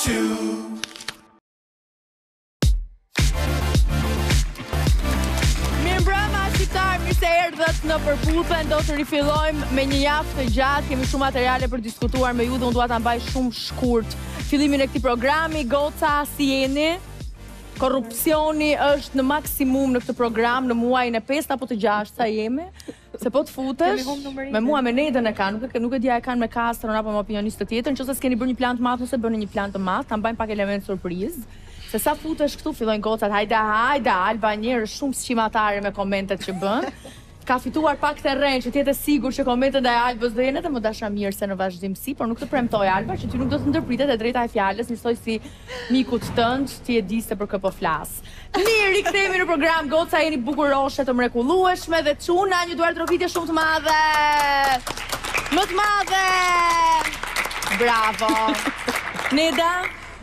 Mirëmbrëma shqiptar, mirë se erdhët në Përputhjen. Do të rifillojmë me një javë të gjatë. Kemi shumë materiale për diskutuar me ju dhe unë dua ta mbaj shumë shkurt fillimin e këtij programi. Goca, si jeni? Korrupsioni është në maksimum në këtë program në muajin e 5 apo të 6 sa jemi. Se po të futesh, me mua me Nedën e kanë, nuk e dia e kanë me Kastron apo me opinionist të tjetër, nëse s'keni bërë një plan të madh ose bëni një plan të madh, ta mbajmë pak element surprizë. Se sa futesh këtu fillojnë gocat, hajde, Alba njerëz shumë sqimatare me komentet që bën. Ka fituar pak terren që t'jetë sigur që komentet e Albës do jenë edhe më dashamirëse në vazhdimsi, por nuk të premtoj Alba që ty nuk do të ndërpritet e drejta e fjalës, njësoj si mikut tënd, ti e di se për kë po flas. Mirë, rikthehemi në program. Goca, jeni bukuroshe të mrekullueshme dhe çuna një duar trofitje shumë të madhe. Më të madhe. Bravo. Neda.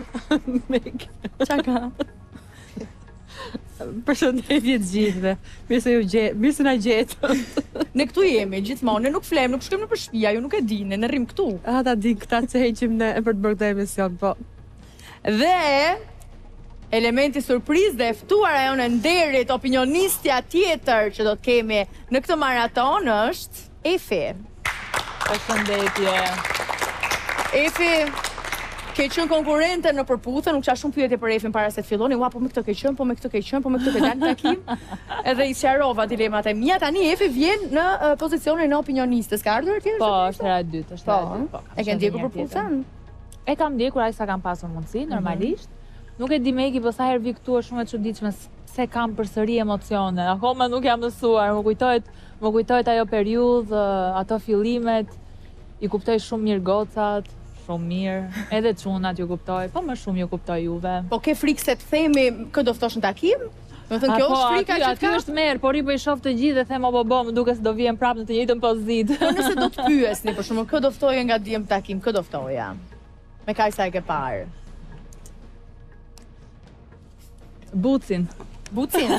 Çka ka? Përshëndetje të gjithëve. Mirë se na gjetët. Ne këtu jemi gjithmonë, ne nuk flem, nuk shkojmë nëpër shtëpia, ju nuk e dini, ne rrim këtu. Ta di këta që heqim ne për të bërë këtë emision, po. Dhe elementi surprizë dhe e ftuara jonë nderit, opinionistja tjetër që do të kemi në këtë maraton është Efi. Përshëndetje. Efi, ke qenë konkurrente në Përputhje, nuk qa shumë pyetje për Efin para se të filloni, ua po me këtë ke qenë, po me këtë ke qenë, po me këtë ke dalë takim. Edhe i sqarova dilemat e mia. Tani Efi vjen në pozicionin e opinionistës. Ka ardhur tjetër? Po, është hera e dytë, është hera e dytë. E ke ndjekur Përputhjen? E kam ndjekur, aq sa kam pasur mundësi, normalisht. Nuk e di Megi, po sa herë vi këtu është shumë e çuditshme se kam përsëri emocione. Akoma nuk jam mësuar, më kujtohet ajo periudhë, ato fillimet. I kuptoj shumë mirë gocat, shumë mirë. Edhe çunat ju kuptoj, po më shumë ju kuptoj juve. Po ke frikë se të themi kë do ftosh në takim? Do të thënë kjo është frika që ka? Aty është merr, por i po i shoh të gjithë dhe them apo më duket se do vijem prapë në të njëjtën pozitë. Po nëse do të pyesni, për shembull, kë do ftoje nga djem takim, kë do ftoja? Me kaq sa e ke parë. Bucin. Bucin.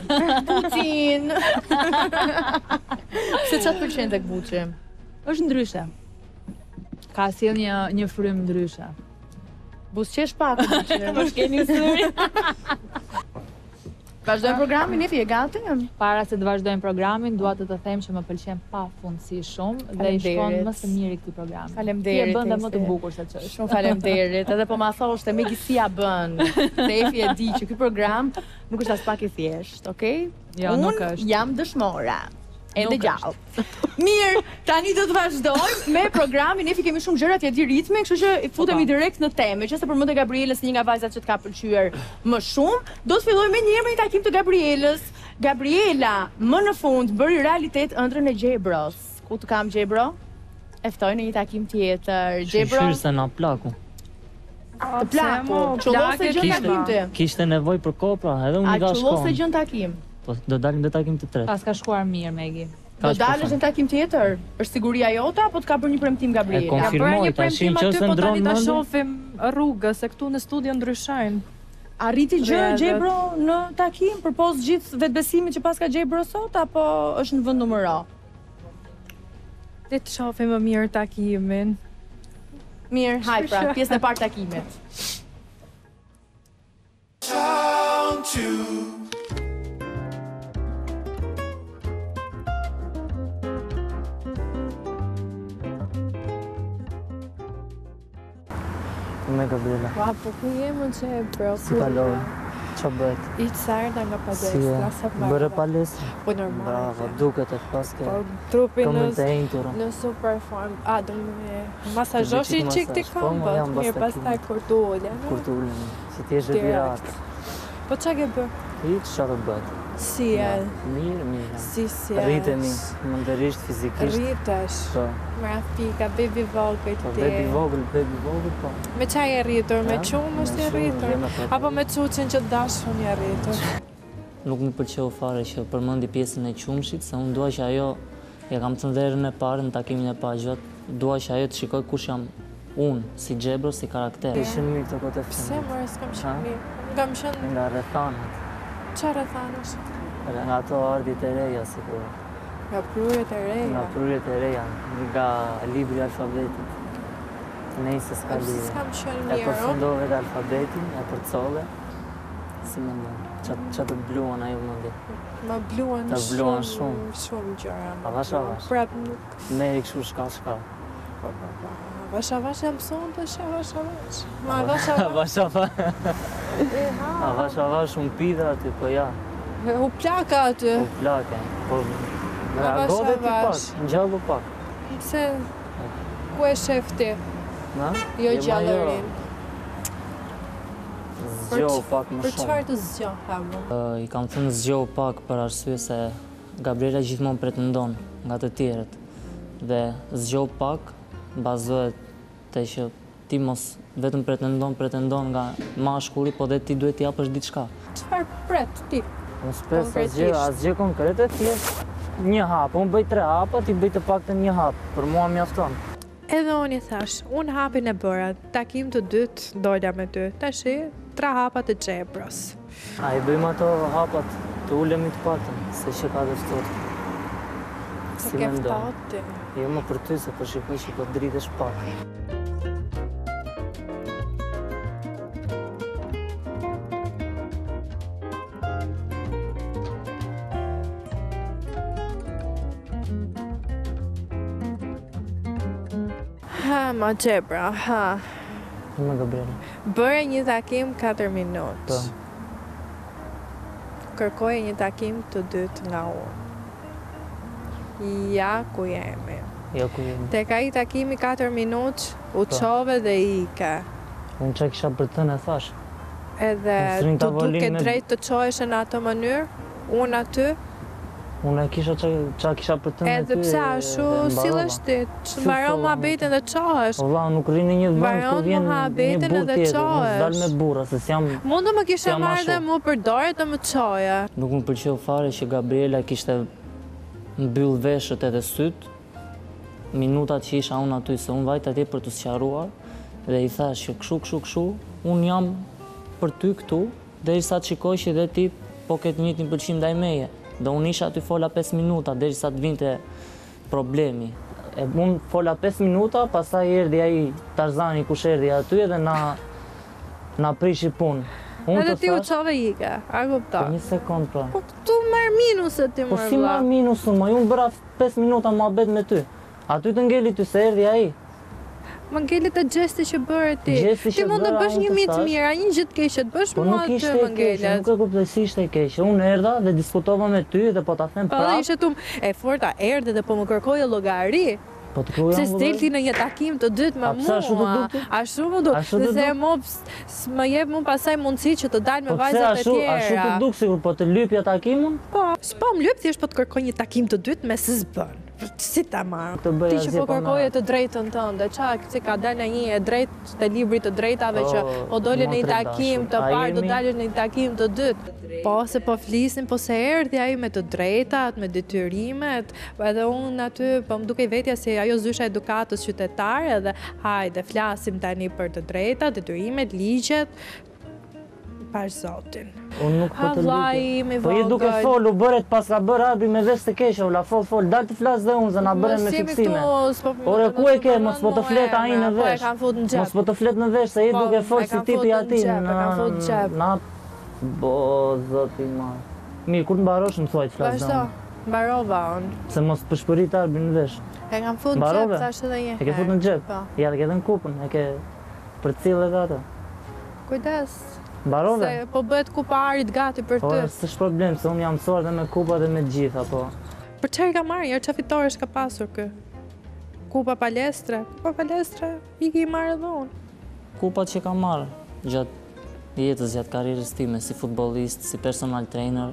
Se çfarë pëlqen tek Buçi? Është ndryshe. Ka sjell një frym ndryshe. Buzqesh pak Buçi. Më shkeni syri. Vazhdojmë programin, Efi, e gati? Para se të vazhdojmë programin, dua të them që më pëlqen pafundësi shumë dhe i shkon më së miri këtij programi. Faleminderit. Ti e bën dhe më të bukur se ç'është. Shumë faleminderit. Edhe po ma thoshte Megi si ja bën. Se Efi e di që ky program nuk është as pak i thjeshtë, okay? Jo, nuk është. Unë jam dëshmora. Edhe gjallë. Mirë, tani do të vazhdojmë me programin. Efi, kemi shumë gjëra t'ja di ritme, kështu që futemi direkt në temë. Që se përmendë Gabrielës, një nga vajzat që t'ka pëlqyer më shumë, do të fillojmë me një takim të Gabrielës. Gabriela, më në fund bëri realitet ëndrrën e Gjebros. Ku të kam Gjebro? E ftoj në një takim tjetër. Gjebro. Shqyrë se na plaku. Të plaku. Qullose gjën takim ty. Kishte nevojë për kopra, edhe unë i ka shkon. A qullose gjën takim? Po, do dalim në takim të tretë. Pas ka shkuar mirë, Megi. Do dalësh në takim tjetër? Është siguria jote apo të ka bërë një premtim Gabriela? E konfirmoj, tashin qëse ndronë Po tani ta mëndë. shohim rrugës, se këtu në studio ndryshojnë. Arriti gjë Gjebro në takim përpos gjithë vetbesimit që pas ka Gjebro sot, apo është në vend numër A? Le të shohim më mirë takimin. Mirë, haj pra, pjesën e parë takimit. Me Gabriela. Ua, po ku jemë në Gjebro? Si kalon? Qa bëhet? I sarda nga palestra, sa të Bërë palestra? Po normal. Bravo, duket e paske. Po trupi Komente e intura. në super form. A, do me masazhosh i qik t'i Po, ma jam këmbët. Mirë, bas pas taj kur t'u ullën. Kur të ullën, si t'jesh e virat. Po qa ke bërë? Hiç çfarë do bëhet? Si e? Mirë, mirë. Si e? Rritemi, mëndërisht, fizikisht. Rritesh. Po, Grafika, bebi vogël po, ti. bebi vogël, po. Me qa e rritur? Me Ja, qumë është me e qumë, rritur? jemi atë. Apo me quqin që dashun e rritur? Nuk më pëlqeu fare që përmendi pjesën e qumshit, se unë dua që ajo, ja kam thënë derën e parë në takimin e pagjot, dua që ajo të shikoj kush jam unë, si Gjebro, si karakter. Ishin mirë të kote Pse fëmë. mërë s'kam shumë mirë? Kam shumë Nga rrethanat, qa rëthanash? nga ato ardhit e reja, si kur. Nga prurjet e Nga reja. prurjet e reja, nga libri i alfabetit. Nejse s'ka lidhje. S'kam qenë E mirë. përfundove dhe alfabetin, e përcolle. Si me ndonë, që të bluan ajo më ndi. Ma bluan Ta bluan shumë gjëra. Avash, avash. Prap nuk... Meri këshu shka. Avash jam son të shë avash. Ma avash. Avash unë pida aty, po ja. U plaka aty. U plake, po Avash, reagove ti pak, avash. ngjallu pak. Se... Ku e shef ti? Na? Jo gjallërin. Zgjohu pak më Për shumë. çfarë të zgjohem? I kam thënë zgjohu pak për arsye se Gabriela gjithmonë pretendon nga të tjerët. Dhe zgjohu pak bazohet te që ti mos vetëm pretendon nga mashkulli, po dhe ti duhet t'i japësh diçka. Çfarë pret ti? Mos pres Konkretisht. asgjë konkrete, thjesht një hap. Unë bëj 3 hapa, ti bëj të paktën një hap. Për mua mjafton. Edhe unë i thash, unë hapin e bëra, takim të dytë doja me ty. Tashi, 3 hapa të Xhebrës. A i bëjmë ato hapat të ulemi të paktën, se që ka dhe ftohtë. Se Si ke mendon? ftohtë ti. Jo më për ty, se po shikoj që po dritesh pak. Ha, ma Xhebra, ha. Me Gabriela. Bëre një takim 4 minutë. Po. Kërkoje një takim të dytë nga unë. Ja ku jemi. Jo ku jemi. Tek ai takimi 4 minutë, u Po. çove dhe ike. Unë që kisha për të në thash. Edhe Srin të tavolinë duke me- drejt të çohesh në atë mënyrë, unë aty, Unë e kisha që kisha për të në ty. edhe pse ashtu sillesh ti, Shu mbaron thova, muhabetin dhe çohesh. O vlla, nuk rrinë një vend Mbaron ku vjen një muhabetin burr edhe tjetër. Unë çohesh. s'dal me burra, se s'jam... Mund të më kisha Jam marrë ashtu. dhe mu përdore të më çoje. Nuk më pëlqeu fare që Gabriela kishte mbyll veshët edhe syt. Minutat që isha unë aty, se unë vajt atje për të sqaruar, dhe i thash që këshu, unë jam për ty këtu, derisa të shikoj që dhe ti po ketë njëjtin pëlqim ndaj meje. Dhe unë isha aty fola 5 minuta, derisa të vinte problemi. Unë fola 5 minuta, pastaj erdhi ai Tarzani kush erdhi aty edhe na prishi punë. Unë Edhe të ti u thash, çove ike, a po kupton? një sekond pra. Po këtu merr minuset ti Po më si marr minusun, ma unë bëra 5 minuta muhabet me ty. Aty të ngeli ty se erdhi ai. Më ngelit të gjesti që bëre ti. Gjesti Ti që mund të bëra bësh unë një të mit thash. mirë, një gjë të keqe të bësh Po mua nuk aty ishte më e keqe, ngelet. nuk e kuptoj si ishte e keqe. Unë erdha dhe diskutova me ty dhe po ta them Po dhe prap. ishte tu e forta erdhe dhe po më kërkoje llogari. Po të kruja Se s'delti në një takim të dytë me A pse ashtu të mua. dukti? Ashtu më duk. Ashtu të Dhe duk? mo më jep mu pasaj mundësi që të dalë me Po pse vajzat e ashtu tjera. të duk sigur, po të lypja takimun? Po, s'po më lyp thjesht po të kërkoj një takim të dytë me se s'bën. Si ta marr? Të bëj Ti që asgjë po pa kërkoje merr. të drejtën tënde, si ka dalë në një e drejtë të librit të drejtave që po dole në një motre takim të dashur. A parë, do jemi? dalë në një takim të dytë. Po, se po flisin, po se erdhi ai me të drejtat, me detyrimet, po edhe unë aty, po më duke vetja se ajo zysha edukatës qytetare dhe hajde, flasim tani për të drejtat, detyrimet, ligjet, pash zotin. Unë nuk po Ha të vllai lypja. im i Po je duke vogël. fol, u bëret pas ka bërë arbi me vesh të keqe, ula fol, dal të flas dhe unë, se na bëren me fiksime. Ore ku e ke, mos po të flet ai në Po e vesh. kam fut në Mos xhep. po të flet në vesh, se je Po, duke fol e si kam tipi fut në ati. xhep, e kam fut në xhep. Bo, zoti ma. Mirë, kur të mbarosh më thuaj të flas dhe Vazhdo, unë. mbarova unë. Se mos përshpërit arbi në vesh. E kam fut në Mbarove? xhep, thash edhe një E ke fut në xhep? Po. Ja, ke edhe në kupën, e ke për cilë edhe ato. Kujdes. Mbarove? Se po bëhet kupa arit gati për Po, ty. s'është problem, se unë jam mësuar dhe me kupa dhe me të gjitha, po. Për çfarë ka marrë? Herë çfarë fitore ka pasur kë? Kupa palestre. Kupa palestre i ke marrë edhe unë. Kupat që kam marrë gjatë jetës, gjatë karrierës time, si futbollist, si personal trainer,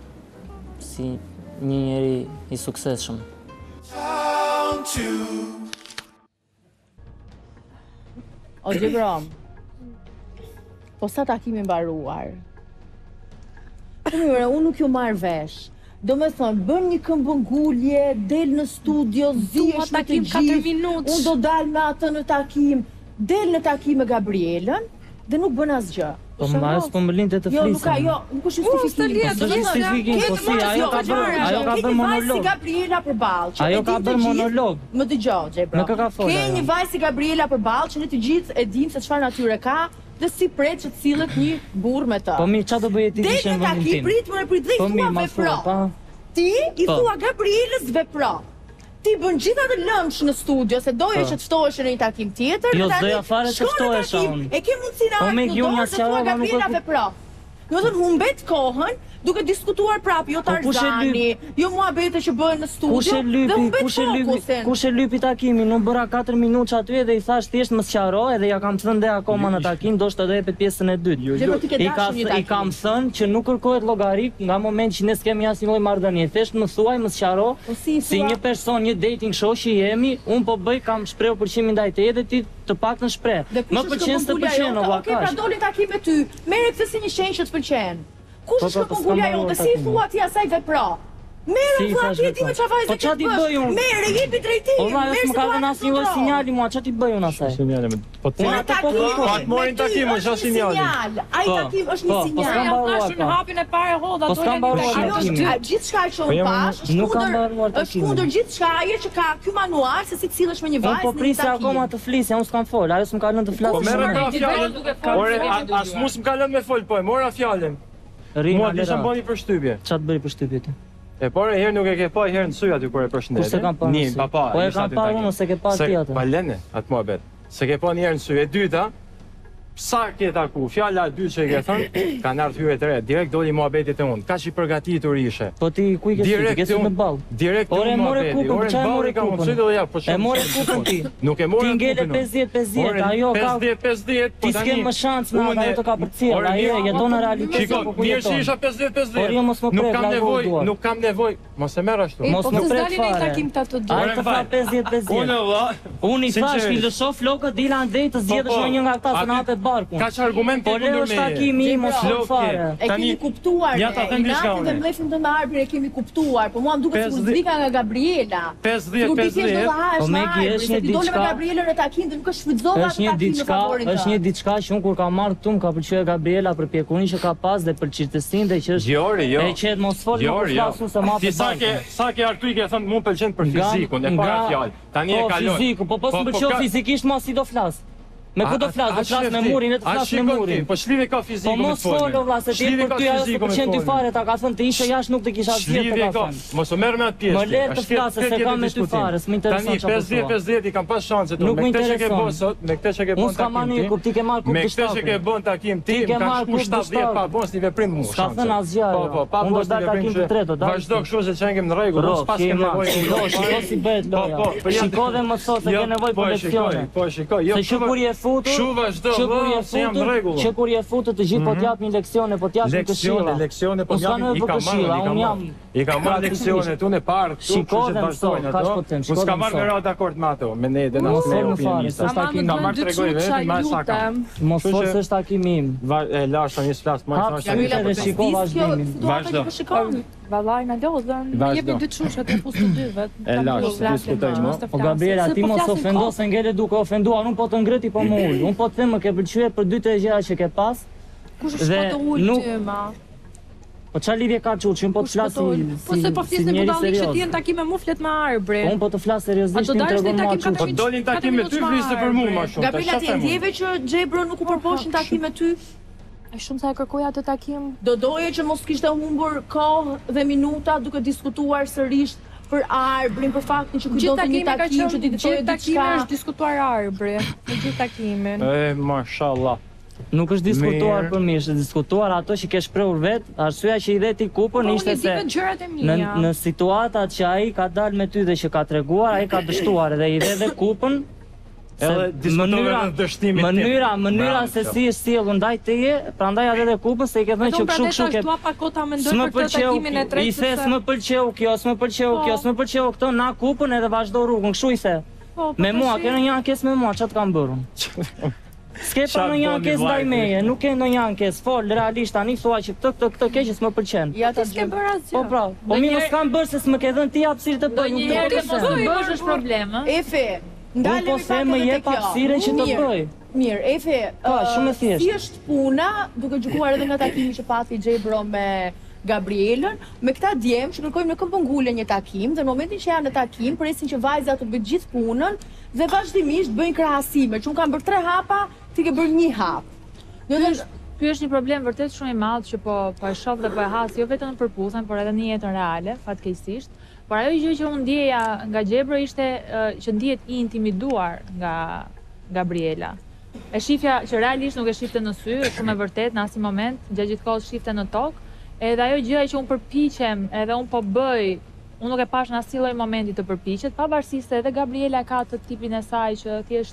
si një njeri i suksesshëm. O Gjebra, po sa takimi mbaruar? Po mirë, unë nuk ju marrë vesh. Do me thonë, bën një këmbëngulje, del në studio, zihesh me të takim 4 gjithë, minutë. unë do dal me atë në takim, del në takim me Gabrielën, dhe nuk bën asgjë. Po ajo s'po më linte të Jo, nuk ka, flisë. jo, nuk është justifikim. Po justifikim, po si ajo ka bërë monolog. Si Gabriela përballë. që Ajo e ka din të bërë gjithë- monolog. Më dëgjoj, Xhebra. Nuk e ka folë Ke ajo. një vajzë si Gabriela përballë që ne të gjithë e dim se çfarë natyre ka dhe si pret që të sillet një burr me të. Po mi, çfarë do bëje ti Dej kishe në në vendin takim, tim? prit më prit dhe i Po mi, thua ma vepro. thua, pa. Ti i Po. thua Gabrielës vepro. Ti bën gjitha të lëmsh në studio se doje që të ftohesh në një takim tjetër. Jo, dhe tani s'doja fare të shko në ftohesha takim, unë. E ke mundësinë Po me në Gjunja dorë se thua Sjarova nuk e Gabriela ku- vepro. Do të thënë humbet kohën duke diskutuar prapë, jo Po kush e Tarzani, jo muhabete që bëhen në studio. Kush e lypi, dhe humbet kush e lypi, fokusin. kush e lypi takimin? Unë bëra 4 minutë aty edhe i thash thjesht më sqaro edhe ja kam thënë dhe akoma në takim, do shta do jepet pjesën e dytë. Gjebra, ti ke dashur një I kam takim. thënë që nuk kërkohet llogarik nga momenti që ne s'kemi asnjë lloj marrëdhënie. Thjesht më thuaj, më sqaro, Po si i si thua? një person, një dating show që jemi, unë po bëj kam shprehur përqimin ndaj teje dhe ti të paktën shpreh. Dhe kush Më është pëlqen s'të këmbëngulja pëlqen jote? ova Okej, pra kaq. doli takim me ty. Merre këtë si një shenjë që të pëlqen. Kush Po, është po, këmbëngulja s'kam jote? marrë Si i takimin. thua ti asaj vepro? Merre Si i thua thash ti e di me vepro? çfarë vajzë Po ke ç'a ti bësh. bëj unë? Merre, jepi drejtim. O valla, merr s'më ka dhënë asnjë lloj sinjali mua, ç'a ti bëj unë asaj? Po ti Unë atë po kërkoj. Pa të morin takimin, ç'a sinjali? Ai Po, takim është po, një po sinjal. s'kam mbaruar pa. hapin e parë hodha Po s'kam mbaruar Ajo takimin. është gjithçka që unë jam- pash, është nuk kam kundër mbaruar është takimin. kundër gjithçka ajo që ka ky manual se si të sillesh me një Unë vajzë po në një prisja takim. akoma të flisja, unë s'kam fol, ajo s'm ka lënë të flasë. Po merre shumë. ka fjalën. Ore, as mus më ka lënë me fol, po e mora fjalën. Rina Mua kisha lera. bëni përshtypje. Ç'a të bëri për shtypje ti? E por e herë nuk e ke pa herë në sy aty kur e përshëndet. Kur se kam parë në sy? Një, pa. Po e ishte kam aty parë takim. unë, se ke parë Se- ti atë. Pa lene, atë muhabet. Se ke pa një herë në sy. E dyta, sa ke taku, fjala e dytë që i ke thënë, kanë ardhur hyrje të re. Direkt doli muhabeti te unë. Kaq i përgatitur ishe. Po ti ku i ke sy? Ti ke sy në ball. Direkt Ore, unë more muhabeti. kupën, Ore, çfarë balli more ka kupën? mundësi do ja, po E more kupën ti. Nuk e more Ti ngele kupën, 50-50, Ore, ajo ka 50-50, po ti tani. s'ke më shans me unë- ajo të ka përcjell, Ore, ajo mirë, jeton në realitet Shiko, ku mirë që jeton. isha 50-50. Por jo, mos më Nuk prek, kam largohu nevojë, duart. nuk kam nevojë. Mos e merr ashtu. Mos më prek dalin në fare. takim ta të dy. Ai Ore, të tha vaj. 50-50. Unë valla. Unë i thash Sinqerisht. i lësho flokët dila në det të zgjedhësh Po, po. në një nga këta se na Aty- hapet barkun. Ka që argument Po ke leo kundër është meje. takimi im, mos Flokë, fut fare. E Tani- kemi kuptuar Ja ne, ta them diçka Inatin dhe unë. mlefin të Arbrin e kemi kuptuar, po mua më duket sikur 50 zdika nga Gabriela. 50-50. Po me ki është një ti dole me diçka- Gabrielën në takim dhe nuk është shfrytëzova Është një diçka, është një diçka që unë kur kam marrë këtu më ka pëlqyer Gabriela për pjekurin që ka pas dhe për çirtësinë dhe që është Jori, jo. e qet mos fol, Jo, mos jo. flasu se ma Ti pe sa ke artu i ke thënë mua pëlqen për fizikun, e para fjalë. Tani e po, kalon. fiziku, po s'më pëlqeu fizikisht ma si do flas. Me ku do flas? Do flas me murin, e të flas me murin. Po shlive ka Po fizikun me mos folën. folo vlla se ti Shlive për ka ty ajo s'të fizikun me pëlqen ty folën. fare, ta ka thënë të ishe jashtë nuk të kisha zgjedhur Shlive të ka. ka thënë. Mos u merr me atë pjesë. Më le të Është flasë, se tjetër kam me ty diskutim. fare, s'më intereson Tani çfarë po thua. 50-50 i kam pas shanse Nuk me më këtë që ke intereson. bën sot, me këtë që ke Unë bën s'kam marrë takim kur ti ke marrë Me kupë këtë që ke bën takim ti, Ti ke më ka marrë shku kupë 70 pa bën një veprim mua. S'ka thënë asgjë ajo. Po, po, pa Unë do bën dal takim të tretë, do dal. Vazhdo kështu se çengem në rregull, Ro, unë s'pas kem nevojë. shiko si bëhet loja. Shiko dhe më thot se ke nevojë për leksione. Po, shikoj. Jo, Se që kur je futur, Shu vazhdo, që kur je se jam në futur, rregull. që kur je futur të gjithë po t'japin leksione, po t'japin këshilla. Leksione, po Unë s'ka jam nevojë i për kam këshilla, marrë, unë jam I kam marrë leksione tu në park, Shiko dhe mëso, kaç po them, shiko Unë s'kam dhe marrë mëso. me radhë dakord me ato, me ne dhe na Mos me fol më fare, opinionista. s'është takim Kam marrë tregoj vetëm më sa kam. Mos Kështu fol që- se është takimi im. E lash tani s'flas më Hap sa. sytë dhe shiko vazhdimin. Vazhdo. Po shikon. Vallai na lodhën. Vazhdo. Jepi dy çushat e pustu dy vet. E lash, diskutojmë, mo. O Gabriela, ti mos ofendo se ngele duke ofenduar, unë po të ngreti po më ul. Unë po të them më ke pëlqyer për dy të gjëra që ke pas. Kush është Dhe po të ul nuk- ty ma? Po çfarë lidhje ka çuçi? Unë po të flas Po se po flisni budallik që ti në takim me mu flet me Arbri. Unë po të flas A seriozisht, do ti më dalësh në tregon mua takim çuçi. Po dolin takim me ty flisë për mua më shumë. Gabriela, ti e ndjeve që Xhebro nuk u përposh në takim me ty? Ai shumë sa e kërkoi atë takim. Do doje që mos kishte humbur kohë dhe minuta duke diskutuar sërish për Arbrin, për faktin që ky Gjithë do të një takimi ka takim që ti qenë, të thoje gjithë takimi diçka. është diskutuar Arbri. Në gjithë takimin. Mashallah. Nuk është diskutuar Mirë. për mi, është diskutuar ato që ke shprehur vet. Arsyeja që i dhe ti kupën Po, ishte unë i di se vetë gjërat e në mia. në situatat që ai ka dalë me ty dhe që ka treguar, ai ka dështuar dhe i dhe kupën. se Edhe diskutove në dështimin tim. Mënyra Bravo, se qoftë. si është sjellur ndaj teje, prandaj atë dhe kupën se i ke thënë që kështu ke. Dua pa kota mendoj S'më për këtë pëlqeu, takimin e tretë. i the s'më pëlqeu kjo, s'më pëlqeu kjo, s'më pëlqeu këtë, na kupën edhe vazhdo rrugën, kështu i the. Me mua, ke ndonjë ankesë me mua, çfarë kam bërë unë? S'ke pa ndonjë ankesë ndaj meje, nuk ke ndonjë ankesë. Fol realisht tani thua që këtë keq që s'më pëlqen. Ja ta S'ke bërë asgjë. Po pra, po mi mos kam bërë se s'më ke dhënë ti hapësirë të bëj, nuk të Ndonjëherë po mos të them. bësh është problem, ë? Efe, Unë po them më jep hapësirën që të bëj. Mirë, Efe, shumë e thjeshtë. si është puna, duke gjykuar edhe nga takimi që pati Gjebro me Gabrielën, me këta djemë që kërkojmë në Këmbëngule një takim, dhe në momentin që janë në takim, presin që vajza të bëjë gjithë punën dhe vazhdimisht bëjnë krahasime, që unë kam bërë 3 hapa, ti ke bërë 1 hap. Ky është një problem vërtet shumë i madh që po e shoh dhe po e has jo vetëm në përputhen, por edhe në jetën reale, fatkeqësisht. Por ajo gjë që unë ndjeja nga Gjebro ishte që ndihet i intimiduar nga Gabriela. E shifja që realisht nuk e shifte në sy, është shumë e vërtet në asnjë moment, gjatë gjithë kohës shifte në tokë. Edhe ajo gjëja që unë përpiqem, edhe unë po bëj, unë nuk e pash në asnjë lloj momenti të përpiqet, pavarësisht se edhe Gabriela ka të tipin e saj që thjesht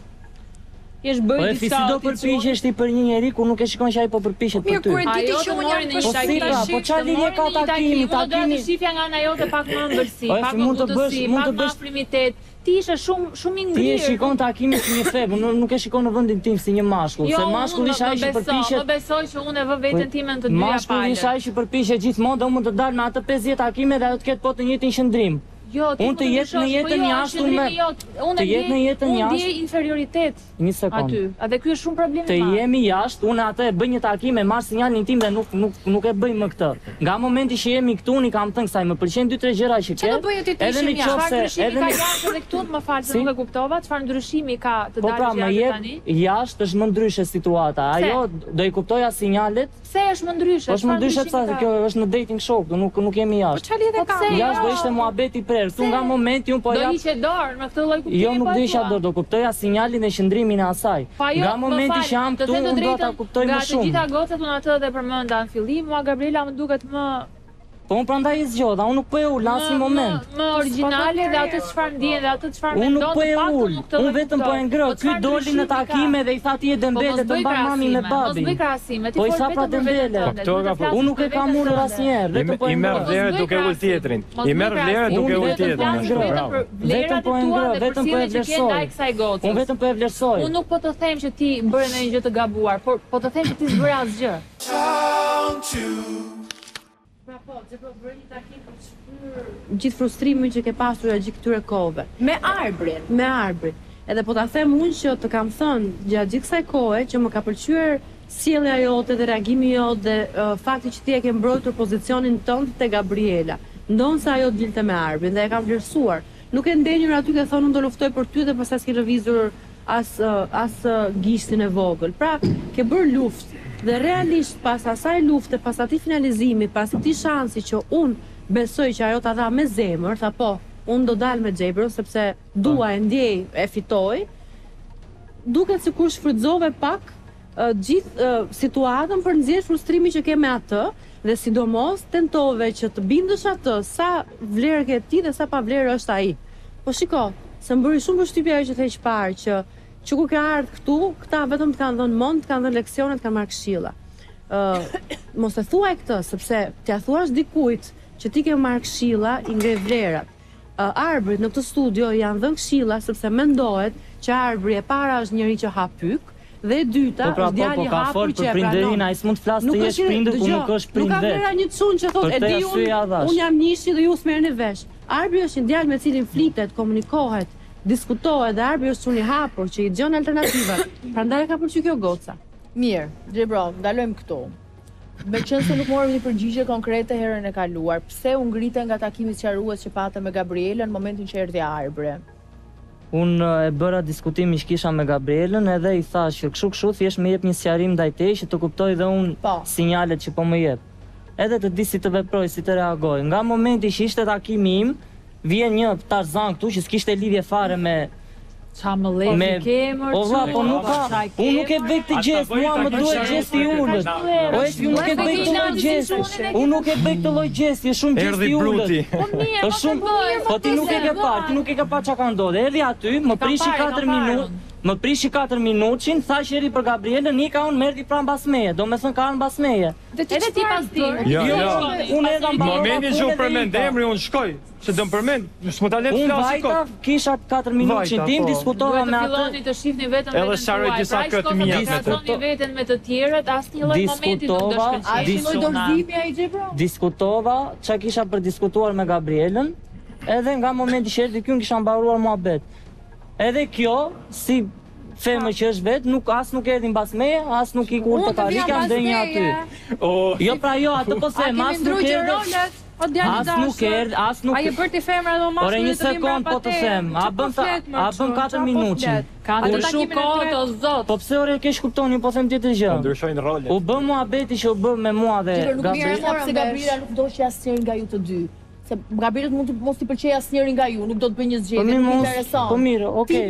bëj diçka. Si do përpiqesh ti për një njerëz ku nuk e shikon që ai po përpiqet për ty. Kur e di që unë jam po çfarë lidhje ka takimi? Takimi shifja nga ana jote pak më ëmbëlsi, pak më butësi, pak më afrimitet. Ti ishe shumë i ngrirë. Ti e shikon takimin si një feb, nuk e shikon në vendin tim si një mashkull, se mashkulli është ai që përpiqet. Jo, më besoj që unë e vë veten time në të dyja palët. Mashkulli është ai që përpiqet gjithmonë dhe unë mund të dal me atë 50 takime dhe ajo të ketë po të njëjtin qëndrim. Unë të jetë në jetën jashtë Unë ndjej inferioritet. Një sekond. Aty. A dhe ky është shumë problem i madh. Të jemi jashtë, unë atë e bëj një takim e marr sinjalin tim dhe nuk e bëj më këtë. Nga momenti që jemi këtu, unë kam thënë kësaj, më pëlqejnë 2-3 gjëra që ke. Edhe në qoftë se edhe në këtu më fal se nuk e kuptova, çfarë ndryshimi ka të dalë jashtë tani? Jashtë është më ndryshe situata. Ajo do i kuptoja sinjalet. Pse është më ndryshe? Është më ndryshe sa kjo është në dating show, nuk jemi jashtë. Po çfarë lidhje ka? Jashtë do ishte muhabeti prerë. Tu nga momenti unë po ja. Do hiqe dorë me këtë lloj kuptimi. Jo, nuk do isha dorë, do kuptoja sinjalin e qëndrimin e asaj. Nga momenti që jam këtu, unë do ta kuptoj më shumë. Nga të gjitha gocat unë atë edhe përmenda në fillim, mua Gabriela më duket më Po unë prandaj e zgjodha, unë nuk po e ul në asnjë moment. Më origjinale dhe atë çfarë ndjen dhe atë çfarë mendon. Unë nuk po e ul, unë vetëm po e ngrë. Ky doli në takime dhe i tha ti e dembele të mban mami me babi. Mos bëj krahasime, ti po i tha pra dembele. Unë nuk e kam ulur asnjëherë, vetëm po e ngrë. I merr vlerë duke ul tjetrin. I merr vlerë duke ul tjetrin. Vetëm po e ngrë, vetëm po e vlerësoj. Unë vetëm po e vlerësoj. Unë nuk po të them që ti bëre ndonjë gjë të gabuar, por po të them që ti s'bëre asgjë. Gjithë frustrimin që ke pasur e gjithë këtyre kohëve. Me Arbrin. Me Arbrin. Edhe po ta them unë që të kam thënë gjatë gjithë kësaj kohe që më ka pëlqyer sjellja jote dhe reagimi jote dhe fakti që ti e ke mbrojtur pozicionin tënd te Gabriela. Ndonse ajo dilte me Arbrin dhe e kam vlerësuar. Nuk e ndenjur aty ke thonë unë do luftoj për ty dhe pastaj s'ke lëvizur as gishtin e vogël. Pra, ke bërë luftë. Dhe realisht pas asaj lufte, pas atij finalizimi, pas atij shansi që unë besoj që ajo ta dha me zemër, tha po, unë do dal me Gjebron sepse dua e ndjej e fitoj, duket sikur shfrytëzove pak gjithë situatën për nxjerr frustrimin që ke me atë dhe sidomos tentove që të bindësh atë sa vlerë ke ti dhe sa pa vlerë është ai. Po shiko, se më bëri shumë përshtypje ajo që the parë që kur ka ardhur këtu, këta vetëm të kanë dhënë mend, të kanë dhënë leksione, të kanë marrë këshilla. Mos e thuaj këtë, sepse t'ia thuash dikujt që ti ke marrë këshilla, i ngre vlerat. Arbrit në këtë studio janë dhënë këshilla sepse mendohet që Arbri e para është njëri që ha pyk dhe e dyta është djali i hapur që e pranon. Ai s'mund të flasë të jesh prindër ku nuk është prind vet. Nuk ka vlera një çun që thotë e di unë jam nishi dhe ju s'merrni vesh. Arbri është një djalë me cilin flitet, komunikohet, diskutohet dhe Arbri është çuni i hapur që i dëgjon alternativa. Prandaj ka pëlqyer kjo goca. Mirë, Gjebron, ndalojmë këtu. Me qenë se nuk morëm një përgjigje konkrete herën e kaluar, pse u ngrite nga takimi sqarues që pate me Gabrielën në momentin që erdhi Arbri? Unë e bëra diskutimi që kisha me Gabrielën edhe i thash që kështu thjesht më jep një sqarim ndaj teje që të kuptoj dhe unë sinjalet që po më jep. Edhe të di si të veproj, si të reagoj. Nga momenti që ishte takimi im, vjen një Tarzan këtu që s'kishte lidhje fare me qa më lezi kemër, po nuk ka, unë nuk e bëj këtë gjest, mua më duhet gjesti ullët. O e që nuk e bëj këtë loj gjesti, unë nuk e bëj këtë loj gjesti, e shumë gjesti ullët. Po shumë, po ti nuk e ke parë, ti nuk e ke parë qa ka ndodhe. Erdi aty, më prishi 4 minutë, më prishi 4 minutin, thash eri për Gabrielën, nika unë merdi pra mbas meje, do me thënë ka mbas meje. Edhe ti pas ti. Unë edhe mbas momentin që unë përmend emri, unë shkoj, që do më përmend, s'më ta le të flasë kot. Unë vajta, kisha 4 minutin tim, diskutova me atë. Duhet të filloni të shihni vetëm edhe sharoj disa këtë mija me të. Veten me të tjerët, asnjë lloj momenti nuk do shkëlqej. Diskutova, çka kisha për diskutuar me Gabrielën, edhe nga momenti që erdhi këtu kisha mbaruar muhabet. Edhe kjo, si femër që është vetë, as nuk erdhi mbas meje, as nuk i kur të karikja ndonjë aty. Jo pra jo, atë po them, as nuk erdhi. As nuk. Ai e bërti femra dhe maskullit. Ore një sekond po të them, a bën 4 minutë. Kanë të takimin kohë o zot. Po pse ore keq kuptoni, po them tjetër gjë. Ndryshojnë rolet. U bë muhabeti që u bë me mua dhe Gabriela, pse Gabriela nuk doshi asnjërin nga ju të dy. Se Gabriela mund të mos t'i pëlqejë asnjërin nga ju, nuk do të bëj një zgjedhje interesante. Po mirë, okay.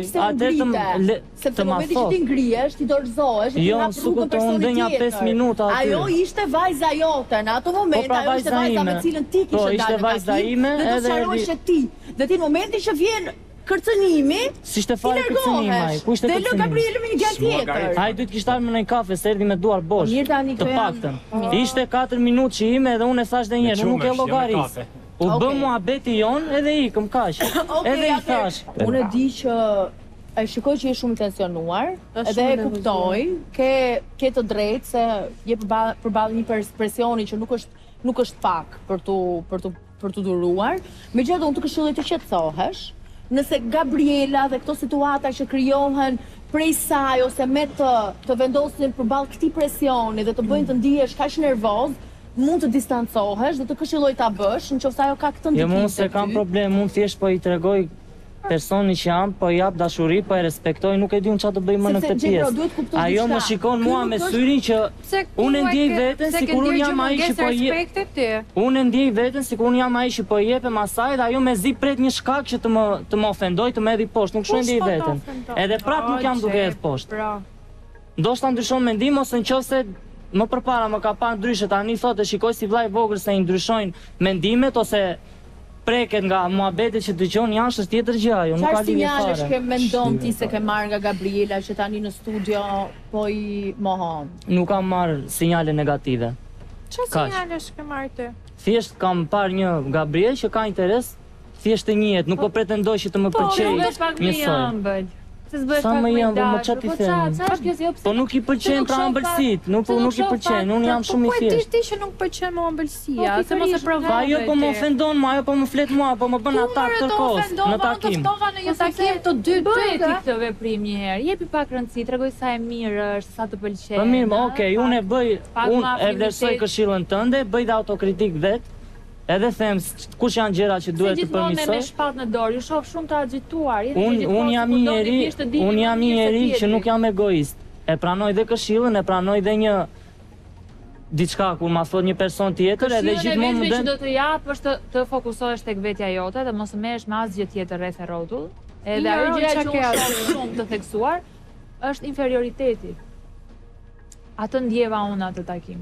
Sepse në momentin që ti ngrihesh, ti dorëzohesh, ti hap rrugën personit tjetër. 5 minuta aty. Ajo ishte vajza jote, në ato momente ajo ishte vajza me cilën ti kishe dalë. Ishte vajza ime edhe do të sqarohesh ti. Dhe ti në momentin që vjen kërcënimi, si ishte fare kërcënimi ai. Ku ishte kërcënimi? Dhe Gabriela me një djalë tjetër. Ai duhet kishte ardhur në një kafe, se erdhi me duar bosh. Të paktën. Ishte 4 minutë që ime dhe unë e thash edhe një herë, nuk e llogaris. U bë muhabeti jon edhe ikëm kaq. Edhe i thash. Unë e di që e shikoj që je shumë i tensionuar, edhe e kuptoj, ke të drejtë se je përballë një presioni që nuk është pak për tu duruar. Megjithatë unë të këshilloj të qetësohesh. Nëse Gabriela dhe këto situata që krijohen prej saj ose me të vendosin përballë këtij presioni dhe të bëjnë të ndihesh kaq nervoz, mund të distancohesh dhe të këshilloj ta bësh, nëse ajo ka këtë ndikim. Jo, unë se kam problem, unë thjesht po i tregoj personi që jam, po i jap dashuri, po e respektoj, nuk e di unë çfarë të bëj më në këtë pjesë. Ajo më shikon mua me syrin që unë ndjej veten sikur unë jam ai që po i jep. Unë ndjej veten sikur unë jam ai që po i jepem asaj dhe ajo mezi pret një shkak që të më ofendoj, të më hedhë poshtë, nuk shoj ndjej veten. Edhe prap nuk jam duke hedhë poshtë. Ndoshta ndryshon mendim ose nëse më përpara më ka pa ndryshe, tani thotë shikoj si vllai vogël se i ndryshojnë mendimet ose preket nga muhabetet që dëgjon jashtë është tjetër gjë ajo, nuk ka lidhje fare. Çfarë sinjalesh ke mendon ti se ke marrë nga Gabriela që tani në studio po i mohon? Nuk kam marrë sinjale negative. Çfarë sinjalesh ke marrë ti? Thjesht kam parë një Gabriel që ka interes, thjesht e njihet, nuk po pretendoj që të më pëlqejë njësoj. Sa më jam, po më çati them. Po nuk i pëlqen pra ëmbëlsit, nuk i pëlqen, unë jam shumë i thjeshtë. Po ti që nuk pëlqen më ëmbëlsia, se mos e provoj. Ajo po më ofendon, ajo po më flet mua, po më bën atak tërkohës në takim. Ftova në një takim të dy bëj ti këtë veprim një herë. Jepi pak rëndësi, tregoj sa e mirë është, sa të pëlqen. Po mirë, okay, unë e vlerësoj këshillën tënde, bëj dhe autokritik vet. Edhe them kush janë gjëra që duhet të përmirësoj. Me shpatë në dorë, ju shoh shumë të agituar. Unë jam një njeri që nuk jam egoist. E pranoj dhe këshillën, e pranoj dhe një diçka kur ma thot një person tjetër edhe gjithmonë më që do të jap është të fokusohesh tek vetja jote dhe mos merresh me asgjë tjetër rreth e rrotull. Edhe ajo gjëja që unë shoh shumë të theksuar është inferioriteti. Atë ndjeva unë atë takim.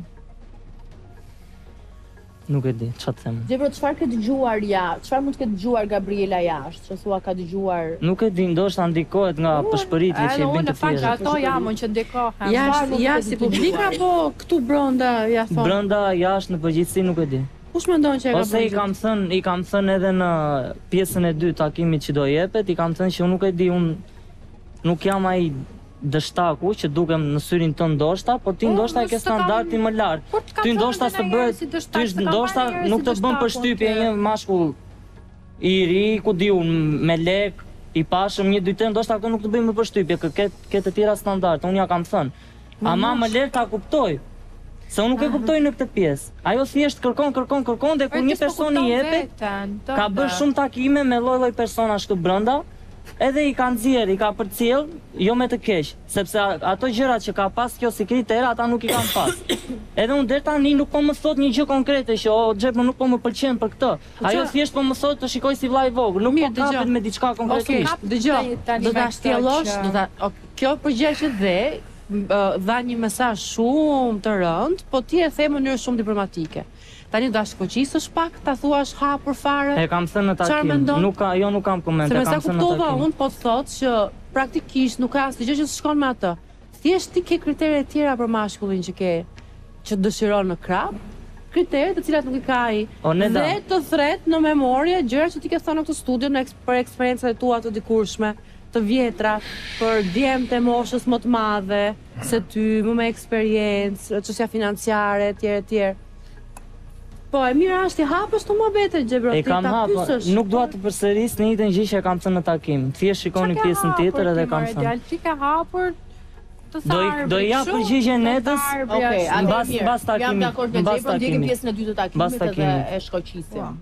Nuk e di, çfarë të them. Gjebro, çfarë ke dëgjuar çfarë mund të ketë dëgjuar Gabriela jashtë, që thua ka dëgjuar? Nuk e di, ndoshta ndikohet nga pëshpëritjet që i bën të tjerë. Në ato jamën që ndikohen. Jashtë si publik apo këtu brenda, ja thon? Brenda, jashtë, në përgjithësi nuk e di. Kush mendon që e ka bërë? Ose i kam thënë edhe në pjesën e dytë takimit që do jepet, i kam thënë që unë nuk e di, unë nuk jam ai dështaku që dukem në syrin tënd ndoshta, por ti ndoshta e ke standardin më lart. Ti ndoshta të bëhet, ti ndoshta nuk të bën përshtypje një mashkull i ri, ku di unë, me lek, i pashëm 1-2-3, ndoshta këto nuk të bëjmë përshtypje, ke të tjera standard, unë ja kam thënë. Ama më lehtë ta kuptoj. Se unë nuk e kuptoj në këtë pjesë. Ajo thjesht kërkon dhe kur një person i jepet, ka bërë shumë takime me lloj-lloj persona ashtu brenda. Edhe i ka nxjerr, i ka përcjell, jo me të keq, sepse ato gjërat që ka pas kjo si kriter, ata nuk i kanë pas. Edhe unë deri tani nuk po më thot një gjë konkrete që xhepa nuk po më pëlqen për këtë. Ajo thjesht po më thot të shikoj si vllai vogël, nuk po kapet me diçka konkretisht. Dëgjoj, do ta shtjellosh, kjo përgjigje dhe dha një mesazh shumë të rëndë, po ti e the në mënyrë shumë diplomatike. Tani do ta shkoqisësh pak, ta thuash hapur fare. E kam thënë në takim, nuk kam komente, kam thënë në takim. Se me sa kuptova unë po të thotë që praktikisht nuk ka asgjë që shkon me atë. Thjesht ti ke kritere të tjera për mashkullin që dëshiron në krap, kritere të cilat nuk i ka ai. Dhe të thret në memorie gjëra që ti ke thënë në këtë studio për eksperiencat tua të dikurshme, të vjetra, për djemtë e moshës më të madhe se ty, më me eksperiencë, çështja financiare etj. Po, e mirë është i hapësh të muhabete, Gjebro, E ti kam ta hapë, pyesësh. nuk dua të përsëris në njëjtën gjë që e kam thënë në takim. Thjesht shikoni pjesën tjetër edhe kam thënë. Djalë ti ka hapur të tharë. Do i jap përgjigje netës. Okej, Mbas atëherë takimit, jam dakord me mbas Gjebron, ndjekim takimit. pjesën e dytë të Mbas takimit edhe takimit. e shkoqisim.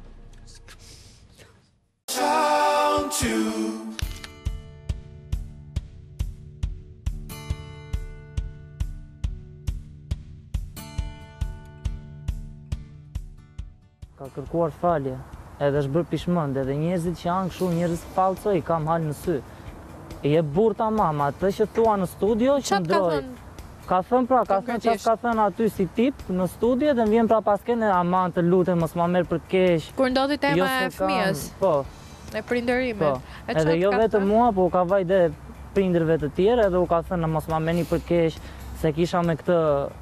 Ka kërkuar falje, edhe është bërë pishmënd, edhe njerëzit që janë kështu, njerëz falco i kam halë në sy. I e burta mama, atë që thua në studio, që Çfarë ka ndroj. thënë? Ka thënë pra, ka thënë çfarë ka thënë aty si tip në studio dhe më vjen pra paskene aman të lutem mos ma merr për keq. Kur ndodhi tema Jo e se kam- fëmijës, Po, e prindërimit. po. E Edhe çfarë jo ka vetëm thënë? mua, po ka vajde prindërve të tjerë edhe u ka thënë mos ma merrni për keq, se kisha me këtë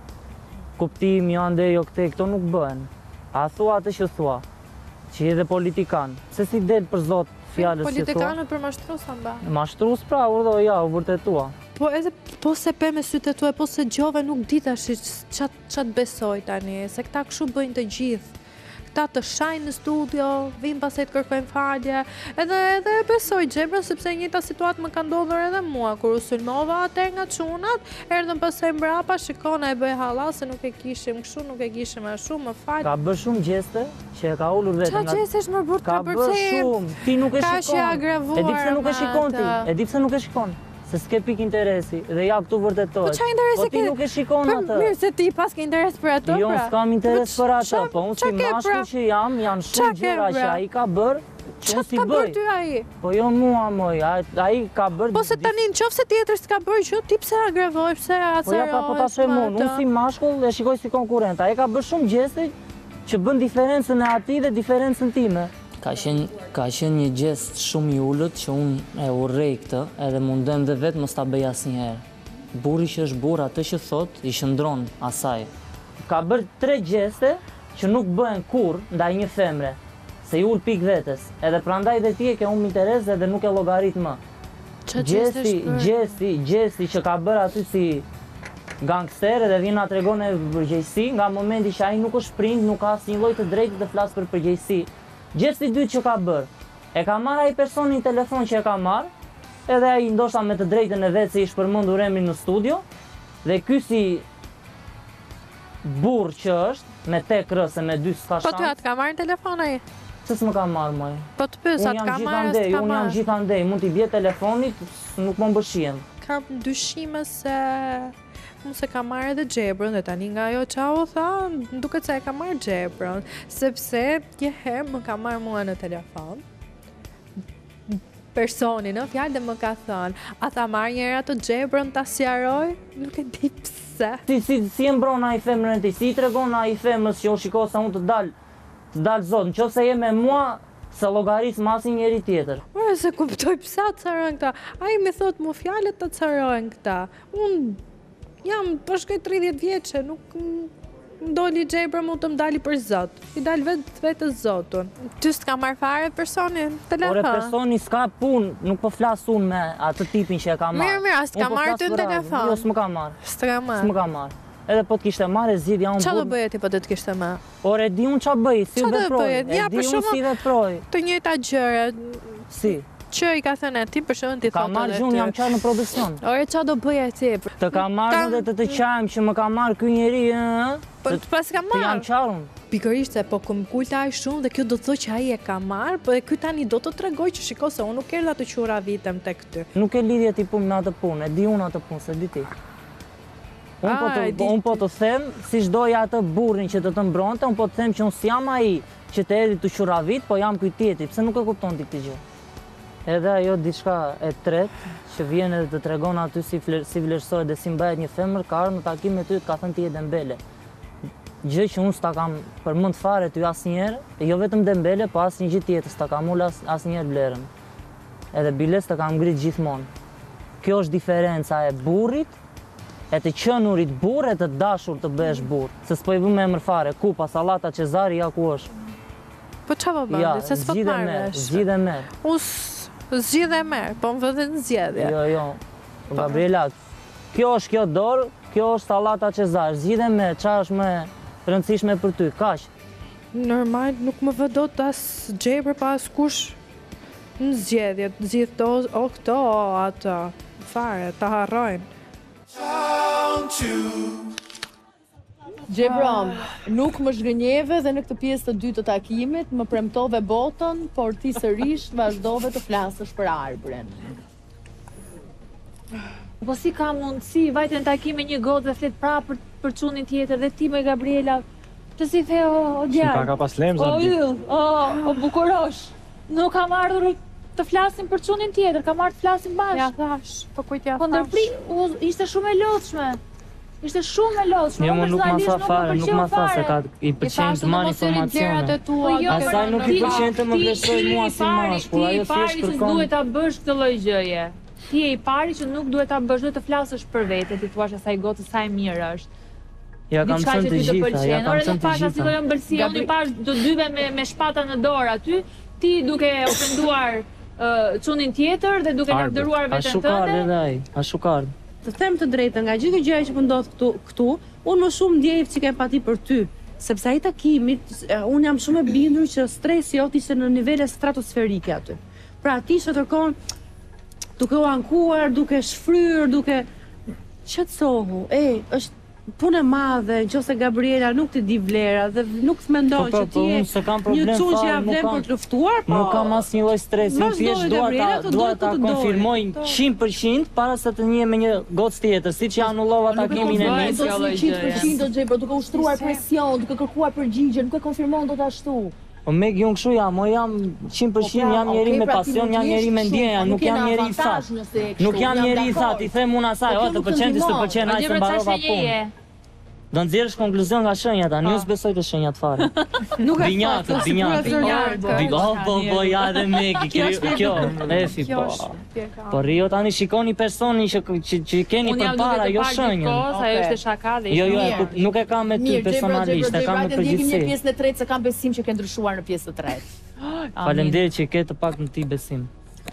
kuptim, jo ande, jo këte, këto nuk bëhen. A thua atë që thua, që je dhe politikan, se si del për zot fjalës që thua. Politikanët për mashtrusa mba. Mashtrus pra, urdhë ja, u vërtetua. Po edhe po se pe me sytë e tua, po se gjove nuk di tash çat besoj tani, se këta kështu bëjnë të gjithë. Këta të shajnë në studio, vinë pastaj të kërkojnë falje, edhe besoj Gjebron sepse njëjta situatë më ka ndodhur edhe mua kur u sulmova atë nga çunat, erdhën pastaj mbrapa, shikona e bëj halla se nuk e kishim kështu, nuk e kishim ashtu, më fal. Ka bërë shumë gjeste që e ka ullur vetë Qa gjesesh më burt Ka bërë shumë, ti nuk e Ka shikon. që agravuar E di pse nuk e me shikon ti, atë. e di pse nuk e shikon. Se s'ke pik interesi dhe ja këtu vërtetohet. Po qa interesi Po ti ke? nuk e shikon Për atë. mirë se ti pas ke interes për ato, Jo, pra. s'kam interes për atë, qa- po unë qa si ke, mashkull pra? që jam, janë Qa shumë ke, gjëra që pra? ai ka bërë, që Qa unë si t'ka bërë bëj. ty ai? Po jo mua, moj, ai ka bërë... Po se tani në qofë se tjetër s'ka bërë gjë, ti pse agravoj, pse aceroj? Po ja pra po ta them unë si mashkull e shikoj si konkurrent. Ai ka bërë shumë gjeste që bën diferencën e atij dhe diferencën time. Ka qenë një gjest shumë i ullët që unë e urrej këtë edhe mundem dhe vetë mos ta bëj asnjëherë. Burri që është burr atë që thot i shëndron asaj. Ka bërë 3 gjeste që nuk bëhen kurrë ndaj një femre, se i ul pik vetes. Edhe prandaj dhe ti e ke humbur interes edhe nuk e llogarit më. Gjesti që ka bërë aty si gangster edhe vjen na tregon e përgjegjësi nga momenti që ai nuk është prind, nuk ka asnjë lloj të drejtë të flas për përgjegjësi. Gjesti i dytë që ka bërë, e ka marrë ai personi në telefon që e ka marrë, edhe ai ndoshta me të drejtën e vet se i shpërmendur emrin në studio, dhe ky si burr që është, me tek rëse me 2 s'ka Po ty shans. atë ka marrë në telefon ai? Se s'më ka marrë moj. Po të pyes, atë ka marrë, s'ka Unë jam marrë? gjithandej, mund t'i bje telefonit, nuk më mbëshiem. Kam dyshime se mu se ka marrë edhe Gjebron dhe tani nga ajo qa u tha, duket se e ka marrë Gjebron, sepse një herë më ka marrë mua në telefon, personi në fjalë dhe më ka thënë, a ta marrë njëra të Gjebron ta sjaroj? Nuk e di pse. Si e mbron ai femrën ti, si i tregon ai femrës që o shiko sa unë të dal zot, në qoftë se je me mua, se llogaris me asnjë njeri tjetër. Ore, se kuptoj pse atë carojnë këta. Ai më thot mu fjalët të carojnë këta. Unë jam po shkoj 30 vjeçe, nuk ndoli Gjebra mu të mdali për zot. I dal vetë zotun. Ty s'ka marrë fare personi në telefon? Ore personi s'ka punë, nuk po flas unë me atë tipin që e ka marrë. Mirë, as t'ka Unë po marrë flas ty në për radhë. telefon? Jo, s'më ka marrë. S'ka marrë. S'më ka marrë. Edhe po të kishte marrë zgjidhja unë. Qa do bëje ti po të kishte më? Ore di unë qa bëj, si Qa do veproj. bëje? Ja, E di për unë shembull, si veproj. Të njëjta gjëra Si? që i ka thënë ti për shembull ti Ka thotë marrë edhe gjunë, ty. jam qarë në produksion. Ore, qa do bëje ti? Të ka marrë dhe të qajmë që më ka marrë ky njeri, Po të pas ka të jam marrë. qarë unë. Pikërisht se po këm kulta ai shumë dhe kjo do të thotë që ai e ka marrë, po e ky tani do të tregoj që shiko se unë nuk erdha të qura vitem tek ty. Nuk e lidhje ti punë me atë punë, e di unë atë punë, se di ti. Unë po të them, si shdoj atë burrin që të të mbronte, unë po të them që unë s'jam ai që të erdhi të qura vit, po jam ky tjetri, pse nuk e kupton ti këtë gjë. Edhe ajo diçka e tretë, që vjen edhe të tregon aty si vlerësohet dhe si mbahet një femër, ka ardhur në takim me ty të ka thënë ti je Dembele. Gjë që unë s'ta kam përmend fare ty asnjëherë, e jo vetëm Dembele, po asnjë gjë tjetër, s'ta kam ul asnjëherë vlerën. Edhe biles të kam ngrit gjithmonë. Kjo është diferenca e burrit, e të qenurit burr e të dashur të bëhesh burr. Se s'po i vëm me emër fare, kupa, sallata, Cezari, ja ku është. Po qa po Ja, bëndi, se s'po të zgjidhe marrë merr, vesh. zgjidhe merr. Unë zgjidhe merr, po më vëdhe në zgjedhje. Jo. Gabriela, kjo është kjo dorë, kjo është sallata Cezar. Zgjidhe merr, çfarë është më rëndësishme për ty, kaq. Normal, nuk më vë dot as gjepër pa as kush në zgjedhjet, gjithë o këto, o ato, fare, ta harrojnë. Gjebrom, nuk më zhgënjeve dhe në këtë pjesë të dytë të takimit më premtove botën, por ti sërish vazhdove të flasësh për arbren. Po si ka mundësi, vajte në takim me një gotë dhe flet prapë për çunin tjetër dhe ti me Gabriela, të si the o djarë. Ka pas lemza. O yll, o bukurosh. Nuk kam ardhur të flasim për çunin tjetër, kam ardhur të flasim bashkë. Ja thash, po kujt ja Po thash. ndërpri, ishte shumë e lodhshme. Ishte shumë e lodhshme. Jo, nuk ma sa fare, nuk ma sa se ka i I pëlqen thash të marrë informacione. Asaj nuk i pëlqen të më vlerësoj mua si mashkull, ajo thjesht Ti kërkon. duhet ta bësh këtë lloj gjëje. Ti je i pari që nuk duhet ta bësh, duhet të flasësh për vete, ti thua asaj gocës sa e mirë është. Ja kam thënë të gjitha, ja kam thënë të Ore, si do gjitha. jam bëlsi, unë i pash të dyve me shpata në dorë aty, ti duke ofenduar çunin tjetër dhe duke lavdëruar veten Ashtu ka tënde. edhe ai, ashtu ka. Të them të drejtën, nga gjithë gjëja që po ndodh këtu, unë më shumë ndjej çik empati për ty, sepse ai takimi, unë jam shumë e bindur që stresi jot ishte në nivele stratosferike aty. Pra ti shëtërkon duke u ankuar, duke shfryrë, duke qetësohu. Është punë e madhe, nëse Gabriela nuk ti di vlera dhe nuk mendon që ti je unë se kam një problem çun që fare, ja nuk vlen kam- për të luftuar, po Nuk kam asnjë lloj stresi, unë vazhdoj, thjesht Gabriela, të dua doj, ta të doj. konfirmoj 100% para se të njihem me një gocë tjetër, siç ja anullova takimin e konfirmoj, nis. do si 100% Gjebro, duke ushtruar presion, duke kërkuar përgjigje, nuk e konfirmon dot ashtu. Po me unë kështu jam, o jam 100% jam njeri me pasion, jam njeri me ndjenja, nuk jam njeri i thatë. Nuk jam njeri i thatë, i them unë asaj, o të pëlqen ti s'të pëlqen, ai se mbarova punë. Do nxjerrësh konkluzion nga shenjat, unë s'besoj besoj të shenjat fare. nuk e Binjatët, po ja edhe Megi, kjo, efi po. Po Rio tani shikoni personin që keni përpara, jo shenjën. Ajo është e shaka dhe Jo, ishte mirë. nuk e kam me ty personalisht, e kam me Një përgjithësi. pjesën e tretë se kam besim që ke ndryshuar në pjesën e tretë. Faleminderit që ke të pak në ti besim.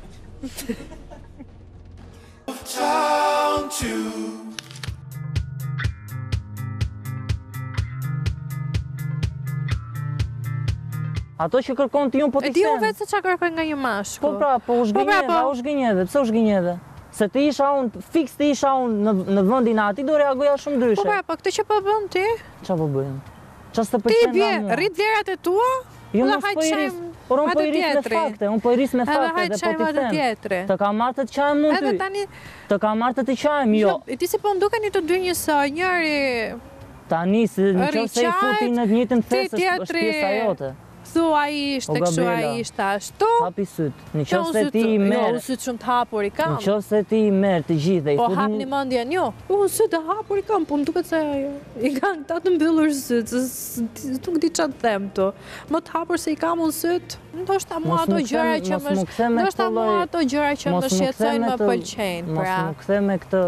Ato që kërkon ti unë po E t'i di unë them. vetë se çka kërkoj nga një mashkull. Po pra, po u zgënjeve, po. u zgënjeve, pse u zgënjeve? Se ti isha unë, fiks ti isha unë në vendin ati, do reagoja shumë Po ndryshe. pra, po këtë që po bën ti? Qa po bëjmë? Qa s'të Ti pëlqen bje, nga mua? rrit vlerat e tua? Jo, Edhe mos hajt po i ris, qajm por unë po i atë ris me tjetri. fakte, unë po i ris me Edhe fakte hajt dhe po qajm t'i atë them. tjetri. Të ka marrë të të qajmë unë Edhe ty. tani, Të ka marrë të të qajmë, jo. ti si po ndukeni të dy njësoj, njëri Tani, si në qëfë se i futi në të njëjtën ti fesë, është tjetri. pjesa jote. thua ai ishte O, kështu, Gabriela, ai ishte ashtu. Hapi syt. Në qëfë se ti i Jo, merë, unë sytë shumë të hapur i kam. në qëfë se ti i merë të gjithë dhe i Po futi hapni mendjen, jo. Unë sytë të hapur i kam, po më duket se i kanë ta të mbyllur sytë, nuk di çfarë të them tu. Më të hapur se i kam unë sytë, ndoshta mua ato gjëra që më ndoshta mua ato gjëra që më shqetësojnë më pëlqejnë, Mos pra. më kthe me këtë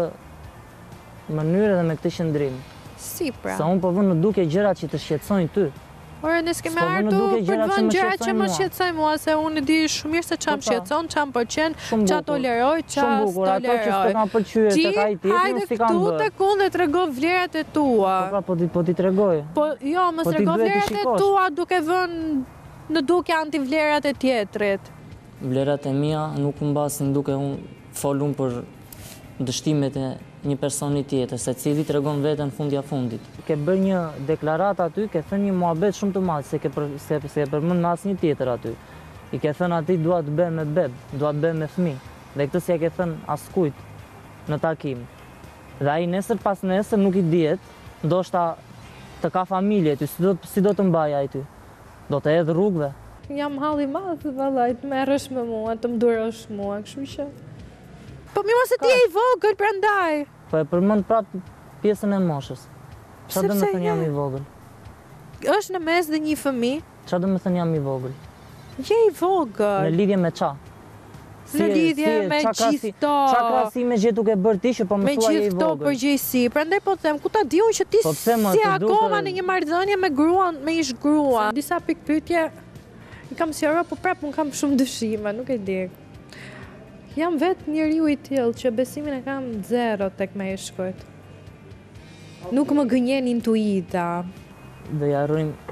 mënyrë dhe me këtë qëndrim. Si pra? Sa unë po vën në duke gjërat që të shqetësojnë ty. Ore, ne s'kemi s'po vënë ardhur duke për të gjërat që vënë më gjërat që shqetësojnë më mua. shqetësojnë mua, se unë e di shumë mirë se çam Po, pra. shqetëson, çam pëlqen, Shumë ça bukur. toleroj, ça Shumë bukur, ato që s'të toleroj. kanë pëlqyer Ti tek ai tjetri, hajde unë si kam këtu bërë. tek unë dhe trego vlerat e tua. Po pra, po ti tregoj. Po jo, mos Po ti trego duhet t'i vlerat e shikosh. tua duke vënë në duke antivlerat e tjetrit. Vlerat e mia nuk u mbasin duke unë folun për dështimet e një personi tjetër, se cili tregon veten fundja fundit. Ke bërë një deklaratë aty, ke thënë një muhabet shumë të madh, se e përmend me asnjë tjetër aty. I ke thënë aty dua të bëj me beb, dua të bëj me fëmijë. Dhe këtë si e ke thënë askujt në takim. Dhe ai nesër pas nesër nuk i dihet, ndoshta të ka familje ty, si do të mbaj ai ty? Do të hedh rrugëve? Jam halli madh, vallaj, të merresh me mua, të mdurosh mua, kështu që. Po mi mos e ti e i vogël prandaj. Po e përmend prap pjesën e moshës. Çfarë do të Sepse thënë jam i vogël? Është në mes dhe një fëmijë, Çfarë do të thënë jam i vogël? je i Në vogël. lidhje me ça? Në lidhje me gjithto. Çfarë krahasime gje duke bërë ti që po më Me thua je i gjithë këto vogël? përgjegjësi. Prandaj po them, ku ta di unë që ti Po pse, ma, si të duke- akoma në një marrëdhënie me gruan, me ish grua. Disa pikë pyetje i kam sqaruar, po prap unë kam shumë dyshime, nuk e di. Jam vetë njeriu i tillë që besimin e kam 0 tek me ishkujt. Nuk më gënjen intuita. Do ja harrojmë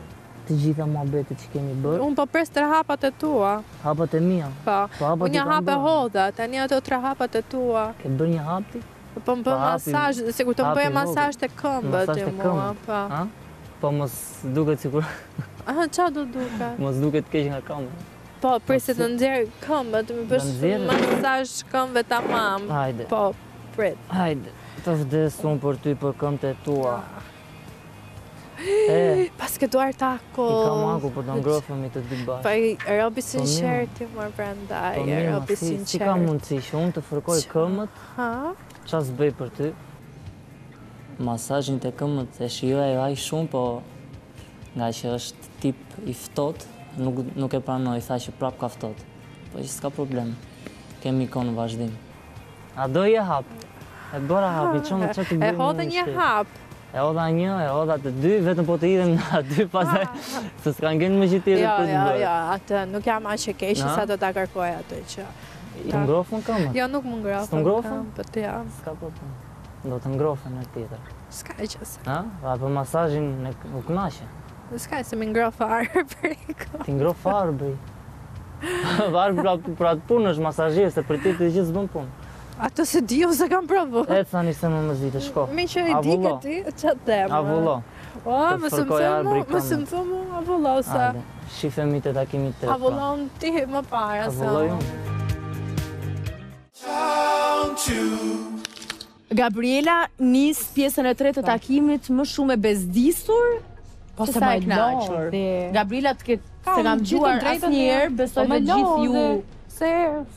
të gjitha muhabetet që kemi bërë. Unë po pres 3 hapat e tua. Hapat e mia. Po, hapat unë një hap e hodha, tani ato 3 hapat e tua. Ke bërë një hap ti? Po më bë masazh, sikur të më bëja masazh të këmbët e mua, po. Po mos duket sikur. Aha, qa do duket? Mos duket keq nga këmbët. Po, priset të nxjerr këmbët, më bësh masazh këmbëve tamam. Hajde. Po, prit. Hajde, të vdes unë për ty për këmbët e tua. Pas ke duar tako. I kam aku për të ngrofemi të dy bashkë. Po i robi sinqert ti mor brenda, i robi sinqert. Si ka mundësi që unë të fërkoj këmbët? Ha? Qa s'bëj për ty? Masazhin të këmbët e shijoj ai shumë, po nga që është tip i ftohtë, nuk e pranoj, tha që prap ka ftohtë. Po që s'ka problem. Kemi kohë në vazhdim. A do je hap? E bëra hap, i qonë që të bëjmë. E hodhe një hap. E hodha një, e hodha të dy, vetëm po të idhem nga dy pasaj, se s'ka ngenë më që tjetër për të bërë. Jo, atë nuk jam aq e keqe sa do ta kërkoj atë që. Të ngrofën këmbët? Jo, nuk më ngrofën. S'të ngrofën? Po ja. S'ka problem. Do të ngrofën e tjetër. S'ka gjë. Ha? Pa për masazhin u kënaqe. S'ka se më ngrof arbri. Ti ngrof arbri. Arbri për atë punë është masazhist, se për ti të gjithë s'bën punë. Ato se di ose kam provu. E të thani se më mëzite, shko. Me që i di këti, që të temë. Avullo. O, më së më thëmu avullo, sa. Hajde, shifemi të takimit të Avullon ti më para, sa. Avulloj unë. Gabriela nis pjesën e tretë të takimit më shumë e bezdisur, Po se më e kënaqur. Gabriela se kam gjuar asnjëherë, besoj të gjithë ju. Se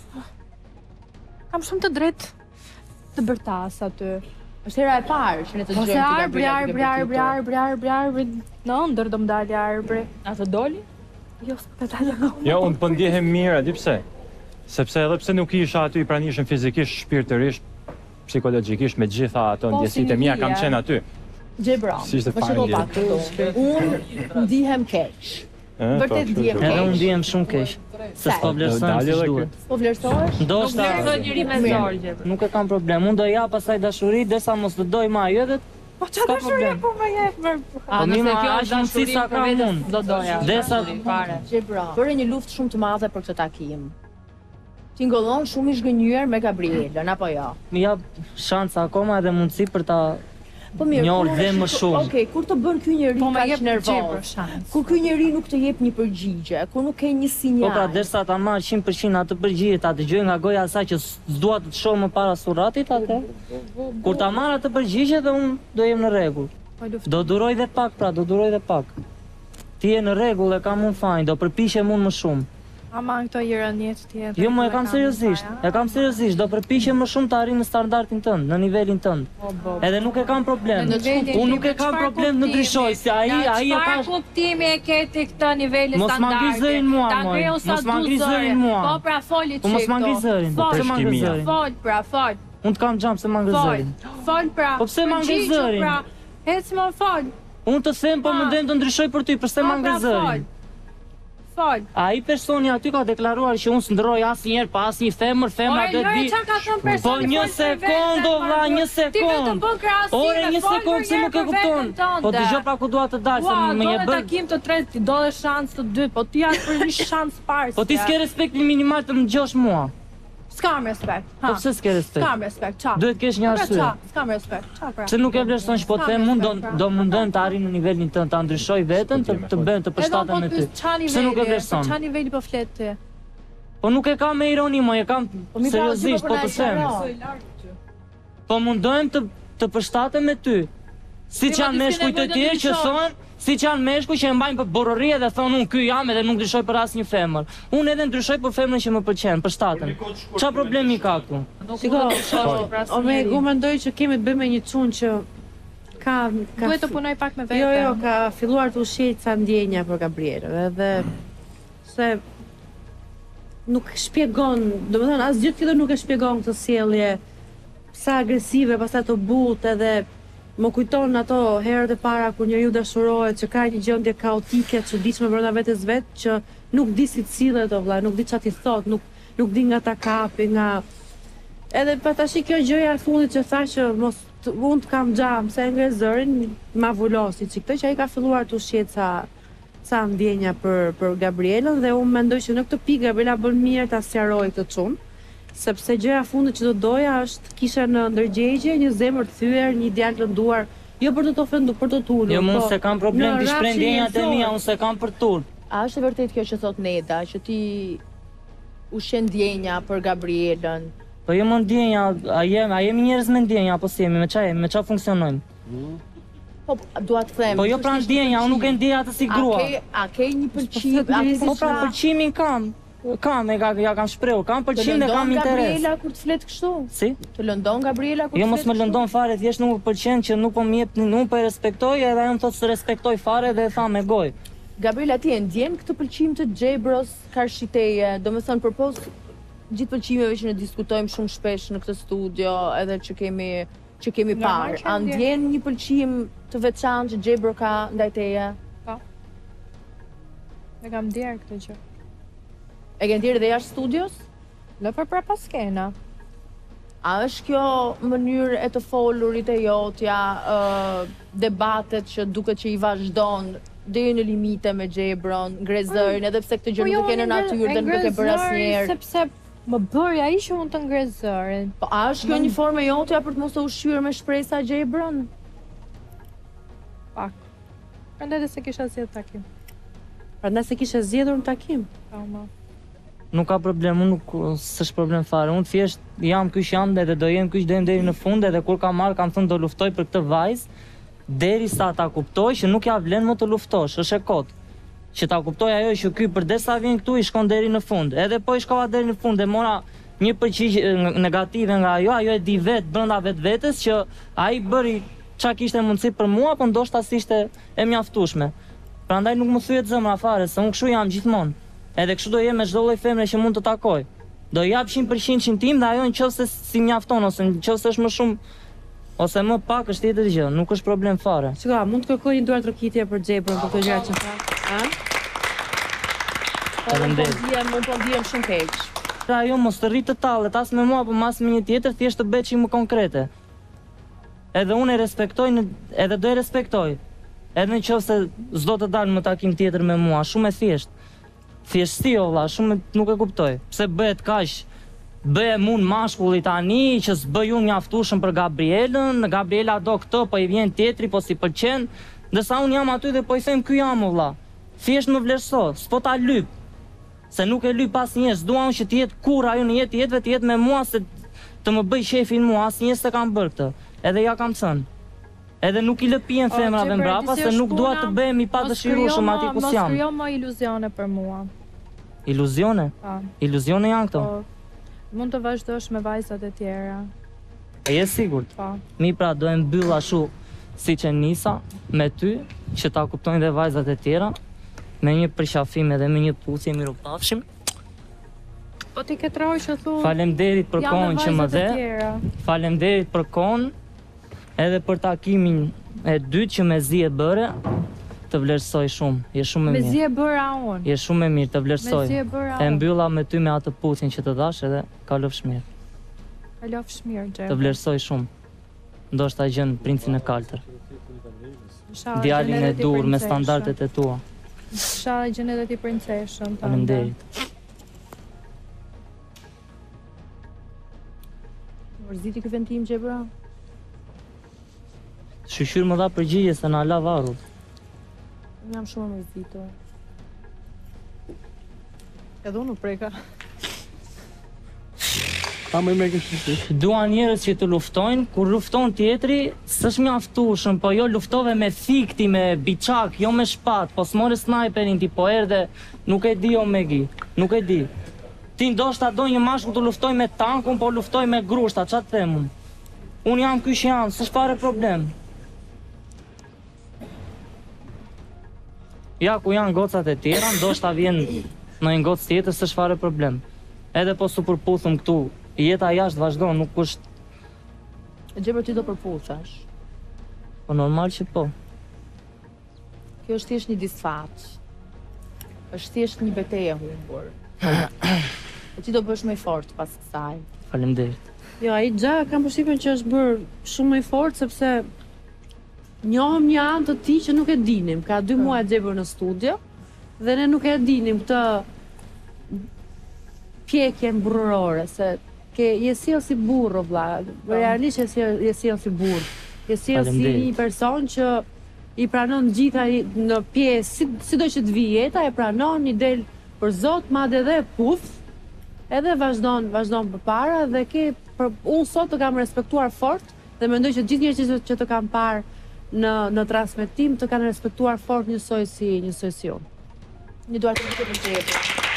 kam shumë të drejtë të bërtas aty. Është hera e parë që ne të dëgjojmë ti Gabriela. Arbri, në ndër do më dalë arbri. A të doli? Jo, s'po të dalë nga Jo, unë po ndjehem mirë, di pse? Sepse edhe pse nuk isha aty, pra nishëm fizikisht, shpirtërisht, psikologjikisht, me gjitha ato ndjesitë e mia kam qenë aty. Gjebra, më shiko pak këtu. Unë ndihem keq. Vërtet ndihem keq. Edhe unë ndihem shumë keq. Se s'po vlerësojmë si duhet. Po vlerësohesh? Ndoshta njëri me zorgje. nuk e kam problem. Unë do ja pasaj dashuri, derisa mos të doj më ajo edhe Po që dashuri po më jep më. Po nëse kjo është dashuri sa kam unë. Do doja. Desa fare. Gjebra, bëre një luftë shumë të madhe për këtë takim. Ti ngollon shumë i zhgënjur me Gabrielën, apo jo? Mi jap shansa akoma edhe mundësi për ta Po mirë, njohur dhe më shumë. Okej, kur të bën ky njeri kaq për nervoz, shans. kur ky njeri nuk të jep një përgjigje, kur nuk ke një sinjal. Po pra, derisa ta marr 100% atë përgjigje, ta dëgjoj nga goja e saj që s'dua të shoh më para surratit atë. Kur ta marr atë përgjigje dhe unë do jem në rregull. Do duroj dhe pak, pra, do duroj dhe pak. Ti je në rregull, e kam unë fajin, do përpiqem unë më shumë. Ama këto ironiet tjetër. Jo, më e kam seriozisht, do përpiqem më shumë të arrijë në standardin tënd, në nivelin tënd. Edhe nuk e kam problem. Unë nuk e kam problem në ndryshoj, se ai e ka. Çfarë kuptimi e ke ti këtë niveli standardi? Mos ma ngri zërin mua, mos ma ngri zërin mua. Po pra foli çik. Po mos ma ngri zërin. Po pse ma ngri zërin? Fol pra, fol. Unë të kam gjam se ma ngri zërin. Fol pra. Po pse ma ngri zërin? Ec më fol. Unë të them po mundem të ndryshoj për ty, pse ma ngri zërin? Fol. Ai personi aty ka deklaruar që unë s'ndroj asnjëherë pa asnjë femra do të di. Po një sekondë, vlla, një sekondë. Ore, një sekondë se nuk e kupton. Po dëgjoj pra ku dua të dal se më e bën. Takim të tretë, ti do dhe shans të dy, po ti as për një shans parë. Po ti s'ke respektin minimal të më dëgjosh mua. S'kam respekt. Po pse s'ke respekt? S'kam respekt, qa. Duhet kesh një arsye. S'kam respekt, qa pra. Pse nuk e vlerëson që po të them unë do mundem të arrijë në nivelin tënd, ta ndryshoj veten, të bën të përshtatem me ty. Pse nuk e vlerëson? Ç'a niveli po flet ti? Po nuk e kam me ironi, mo e kam seriozisht, po të them. Po mundohem të përshtatem me ty. Siç janë meshkujt e tjerë që thonë, siç janë meshkuj që e mbajnë për borërie dhe thonë unë ky jam edhe nuk ndryshoj për asnjë femër. Unë edhe ndryshoj për femrën që më pëlqen, përshtatem. Ç'a problemi ka këtu? Shiko, Omegu mendoj që kemi të bëjmë me një çun që ka Duhet të punoj pak me veten. Jo, ka filluar të ushqejë ca ndjenja për Gabrielën, edhe se nuk shpjegon, domethënë asgjë tjetër nuk e shpjegon këtë sjellje sa agresive, pastaj të butë edhe më kujton ato herët e para kur njeriu dashurohet që ka një gjendje kaotike, çuditshme brenda vetes vet që nuk di si të sillet o vlla, nuk di çfarë ti thot, nuk di nga ta kapi, nga edhe pa tash kjo gjëja e fundit që tha që mos unë të kam xham, se ngre zërin, ma vulosi që këtë që ai ka filluar të ushqet ca ndjenja për Gabrielën dhe unë mendoj që në këtë pikë Gabriela bën mirë ta sqaroj këtë çun, sepse gjëja fundit që do doja është kisha në ndërgjegje një zemër të thyer, një djalë të nduar, jo për të të ofenduar, për të tulur. Jo, unë se kam problem të shpreh ndjenjat e mia, unë se kam për tul. A është e vërtet kjo që thot Neda, që ti ushqen ndjenja për Gabrielën? Po jo më ndjenja, a jemi njerëz me ndjenja, apo si jemi, me çfarë funksionojmë? Po, dua të them. Po jo pra ndjenja, unë nuk e ndjej atë si grua. A ke një pëlqim? Po pra pëlqimin kam. Ja kam shprehur, kam pëlqim dhe kam interes. Të lëndon Gabriela kur të flet kështu? Si? Të lëndon Gabriela kur të flet? Jo, mos më lëndon fare, thjesht nuk më pëlqen që nuk po më jep, nuk po e respektoj, edhe ajo më thotë se respektoj fare dhe e tha me gojë. Gabriela, ti e ndjen këtë pëlqim të Xhebros karshiteje? Domethënë përpos gjithë pëlqimeve që ne diskutojmë shumë shpesh në këtë studio, edhe që kemi parë. A ndjen një pëlqim të veçantë që Xhebro ka ndaj teje? Po. E kam ndjerë këtë gjë. E ke ndjerë dhe jashtë studios? Në përpara skena. A është kjo mënyrë e të folurit e jotja, debatet që duket që i vazhdon deri në limite me Xhebron, ngrezërin, edhe pse këtë gjë nuk e ke në natyrë dhe nuk e ke bërë asnjëherë. Sepse më bëri ai që mund të ngrezërin. Po a është kjo një formë e jotja për të mos të ushqyer me shpresa Xhebron? Pak. Prandaj se kisha zgjedhur takim. Prandaj se kisha zgjedhur në takim. Po. Nuk ka problem, unë nuk s'është problem fare. Unë thjesht jam kyç jam dhe do jem kyç deri në fund, edhe kur kam marrë kam thënë do luftoj për këtë vajzë derisa ta kuptoj që nuk ja vlen më të luftosh, është e kot. Që ta kuptoj ajo që ky përdesa vjen këtu i shkon deri në fund. Edhe po i shkova deri në fund e mora një përgjigje negative nga ajo e di brenda vetvetes që ai bëri çka kishte mundësi për mua, po ndoshta s'ishte e mjaftueshme. Prandaj nuk më thyet zemra fare, se unë kështu jam gjithmonë. Edhe kështu do jem me çdo lloj femre që mund të takoj. Do jap 100% tim dhe ajo nëse si mjafton ose nëse është më shumë ose më pak është tjetër gjë, nuk është problem fare. Shiko, mund të kërkoj një duar trokitje për Xhebron për këtë gjë që tha. Unë po ndihem shumë keq. Pra ajo mos të rrit të tallet as me mua apo as me një tjetër, thjesht të bëhet çik më konkrete. Edhe unë e respektoj edhe do e respektoj. Edhe nëse s'do të dalë në takim tjetër me mua, shumë e thjeshtë. Thjeshtësi o vlla, shumë nuk e kuptoj. Pse bëhet kaq? Bëhem unë mashkulli tani që s'bëj unë mjaftueshëm për Gabrielën, Gabriela do këtë, po i vjen tjetri, po si pëlqen, ndërsa unë jam aty dhe po i them ky jam o vlla. Thjesht më vlerëso, s'po ta lyp. Se nuk e lyp asnjëherë, s'dua unë që të jetë kurrë ajo në jetëve të jetë me mua se të më bëj shefin mua, asnjëherë s'e kam bërë këtë. Edhe ja kam thënë. Edhe nuk i lëpijen femrave mbrapa se nuk dua të bëhem i padëshirueshëm aty ku jam. Mos krijo më iluzione për mua. Iluzione? Po. Iluzione janë këto? Po. Mund të vazhdosh me vajzat e tjera. E je sigurt? Po. Mi pra do e mbyll ashtu siç e nisa me ty, që ta kuptojnë dhe vajzat e tjera, me një përqafim edhe me një puthje mirupafshim. Po ti ke troj që thu. Faleminderit për kohën që më dhe. Faleminderit për kohën. Edhe për takimin e dytë që me zi e bëre, të vlerësoj shumë, je shumë e mirë. Me zi e bëra unë. Je shumë e mirë, të vlerësoj. Me zi e bëra unë. E mbylla me ty me atë putin që të dash edhe kalofsh mirë. Kalofsh mirë, Xhebro. Të vlerësoj shumë. Ndoshta gjën princin e kaltër. Djalin e dur me standardet e tua. Inshallah gjën edhe ti princeshën. Faleminderit. Mërziti ky vendim Xhebro? Shqyr më dha përgjigje se na la varrut. Unë jam shumë mërzitur. Edhe unë preka. Ta më me kështu. Duan njerëz që të luftojnë, kur lufton tjetri, s'është mjaftueshëm, po jo luftove me thikti, me biçak, jo me shpat, po s'more snajperin ti po erdhe, nuk e di o Megi, nuk e di. Ti ndoshta do një mashkull të luftoj me tankun, po luftoj me grushta, ç'a të them unë? Unë jam kyç jam, s'është fare problem. Ja ku janë gocat e tjera, ndoshta vjen në një gocë tjetër, s'është fare problem. Edhe po su përputhëm këtu, jeta jashtë vazhdon, nuk është... Xhebro ti do përputhesh. Po normal që po. Kjo është thjesht një disfat. Është thjesht një betejë e humbur. E ti do bësh më i fortë pas kësaj. Faleminderit. Jo, ai gja kam përshtypjen që është bërë shumë më i fortë sepse njohëm një anë të tij që nuk e dinim. Ka 2 muaj Xhebro në studio Dhe ne nuk e dinim këtë pjekjen burrore, se je sjell si burr vlla, realisht je sjell si burr. Je sjell si një person që i pranon gjitha në pjesë, sido që të vijë jeta, e pranon, i del për Zot, madje edhe puf, edhe vazhdon përpara dhe unë sot të kam respektuar fort dhe mendoj që gjithë njerëzit që të kam parë në transmetim të kanë respektuar fort njësoj si unë. Një duar të të përgjepë.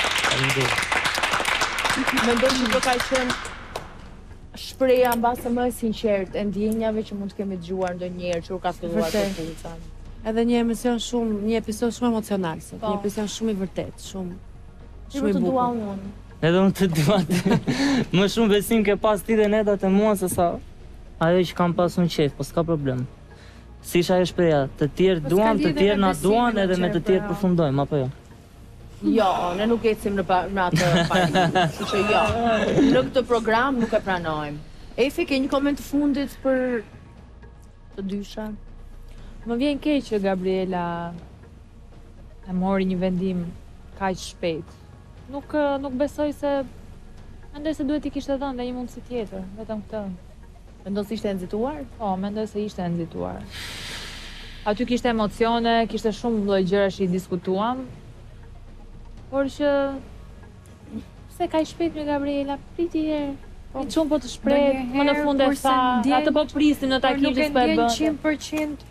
Mendoj që do ka qenë shpreja mbase më e sinqertë e ndjenjave që mund të kemi dëgjuar ndonjëherë që u ka filluar të puca. Edhe një episod shumë emocional, një episod shumë i vërtet, shumë i bukur. Dua unë. Edhe unë të dua ty. Më shumë besim ke pas ti dhe Neda te mua se sa ajo që kam pas unë qef, po s'ka problem. Si isha ajo shpreja, të tjerë duan, të tjerë na duan edhe me të tjerë përfundojmë, apo jo? Jo, ne nuk ecim në atë parimin, kështu që jo. Në këtë program nuk e pranojmë. Efi, ke një koment të fundit për të dysha? Më vjen keq që Gabriela e mori një vendim kaq shpejt. Nuk besoj se mendoj se duhet i kishte dhënë një mundësi tjetër, vetëm këtë. Mendon se ishte e nxituar? Po, mendoj se ishte e nxituar. Aty kishte emocione, kishte shumë lloj gjërash që i diskutuam. Por që pse kaq shpejt me Gabriela, priti herë. I çon po të shpreh, më në fund e tha, atë po prisim në takim që s'po e bën. 100%.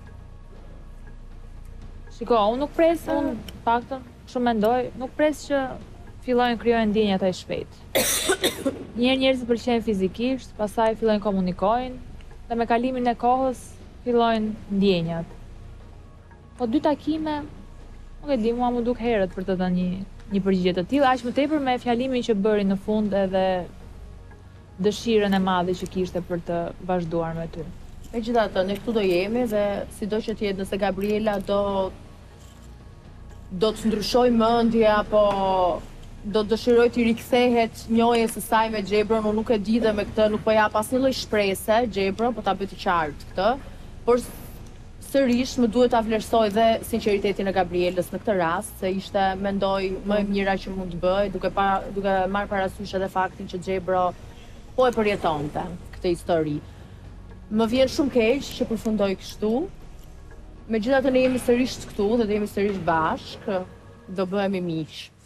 Shiko, unë nuk pres, unë paktën, shumë mendoj, nuk pres që fillojnë krijojnë ndjenjat aq shpejt. Njerëzit pëlqejnë fizikisht, pastaj fillojnë komunikojnë dhe me kalimin e kohës fillojnë ndjenjat. Po 2 takime, nuk e di, mua më duk herët për të dhënë një përgjigje të tillë, aq më tepër me fjalimin që bëri në fund edhe dëshirën e madhe që kishte për të vazhduar me ty. Megjithatë, ne këtu do jemi dhe sido që të jetë nëse Gabriela do të ndryshoj mendje apo do dëshiroj të rikthehet njohjes së saj me Gjebron, unë nuk e di dhe me këtë nuk po jap asnjë lloj shpresë Gjebron, po ta bëj të qartë këtë, por sërish më duhet ta vlerësoj dhe sinqeritetin e Gabrielës në këtë rast, se ishte mendoj më e mira që mund të bëj, duke marrë parasysh edhe faktin që Gjebro po e përjetonte këtë histori. Më vjen shumë keq që përfundoj kështu. Megjithatë ne jemi sërish këtu dhe do jemi sërish bashkë, do bëhemi miq.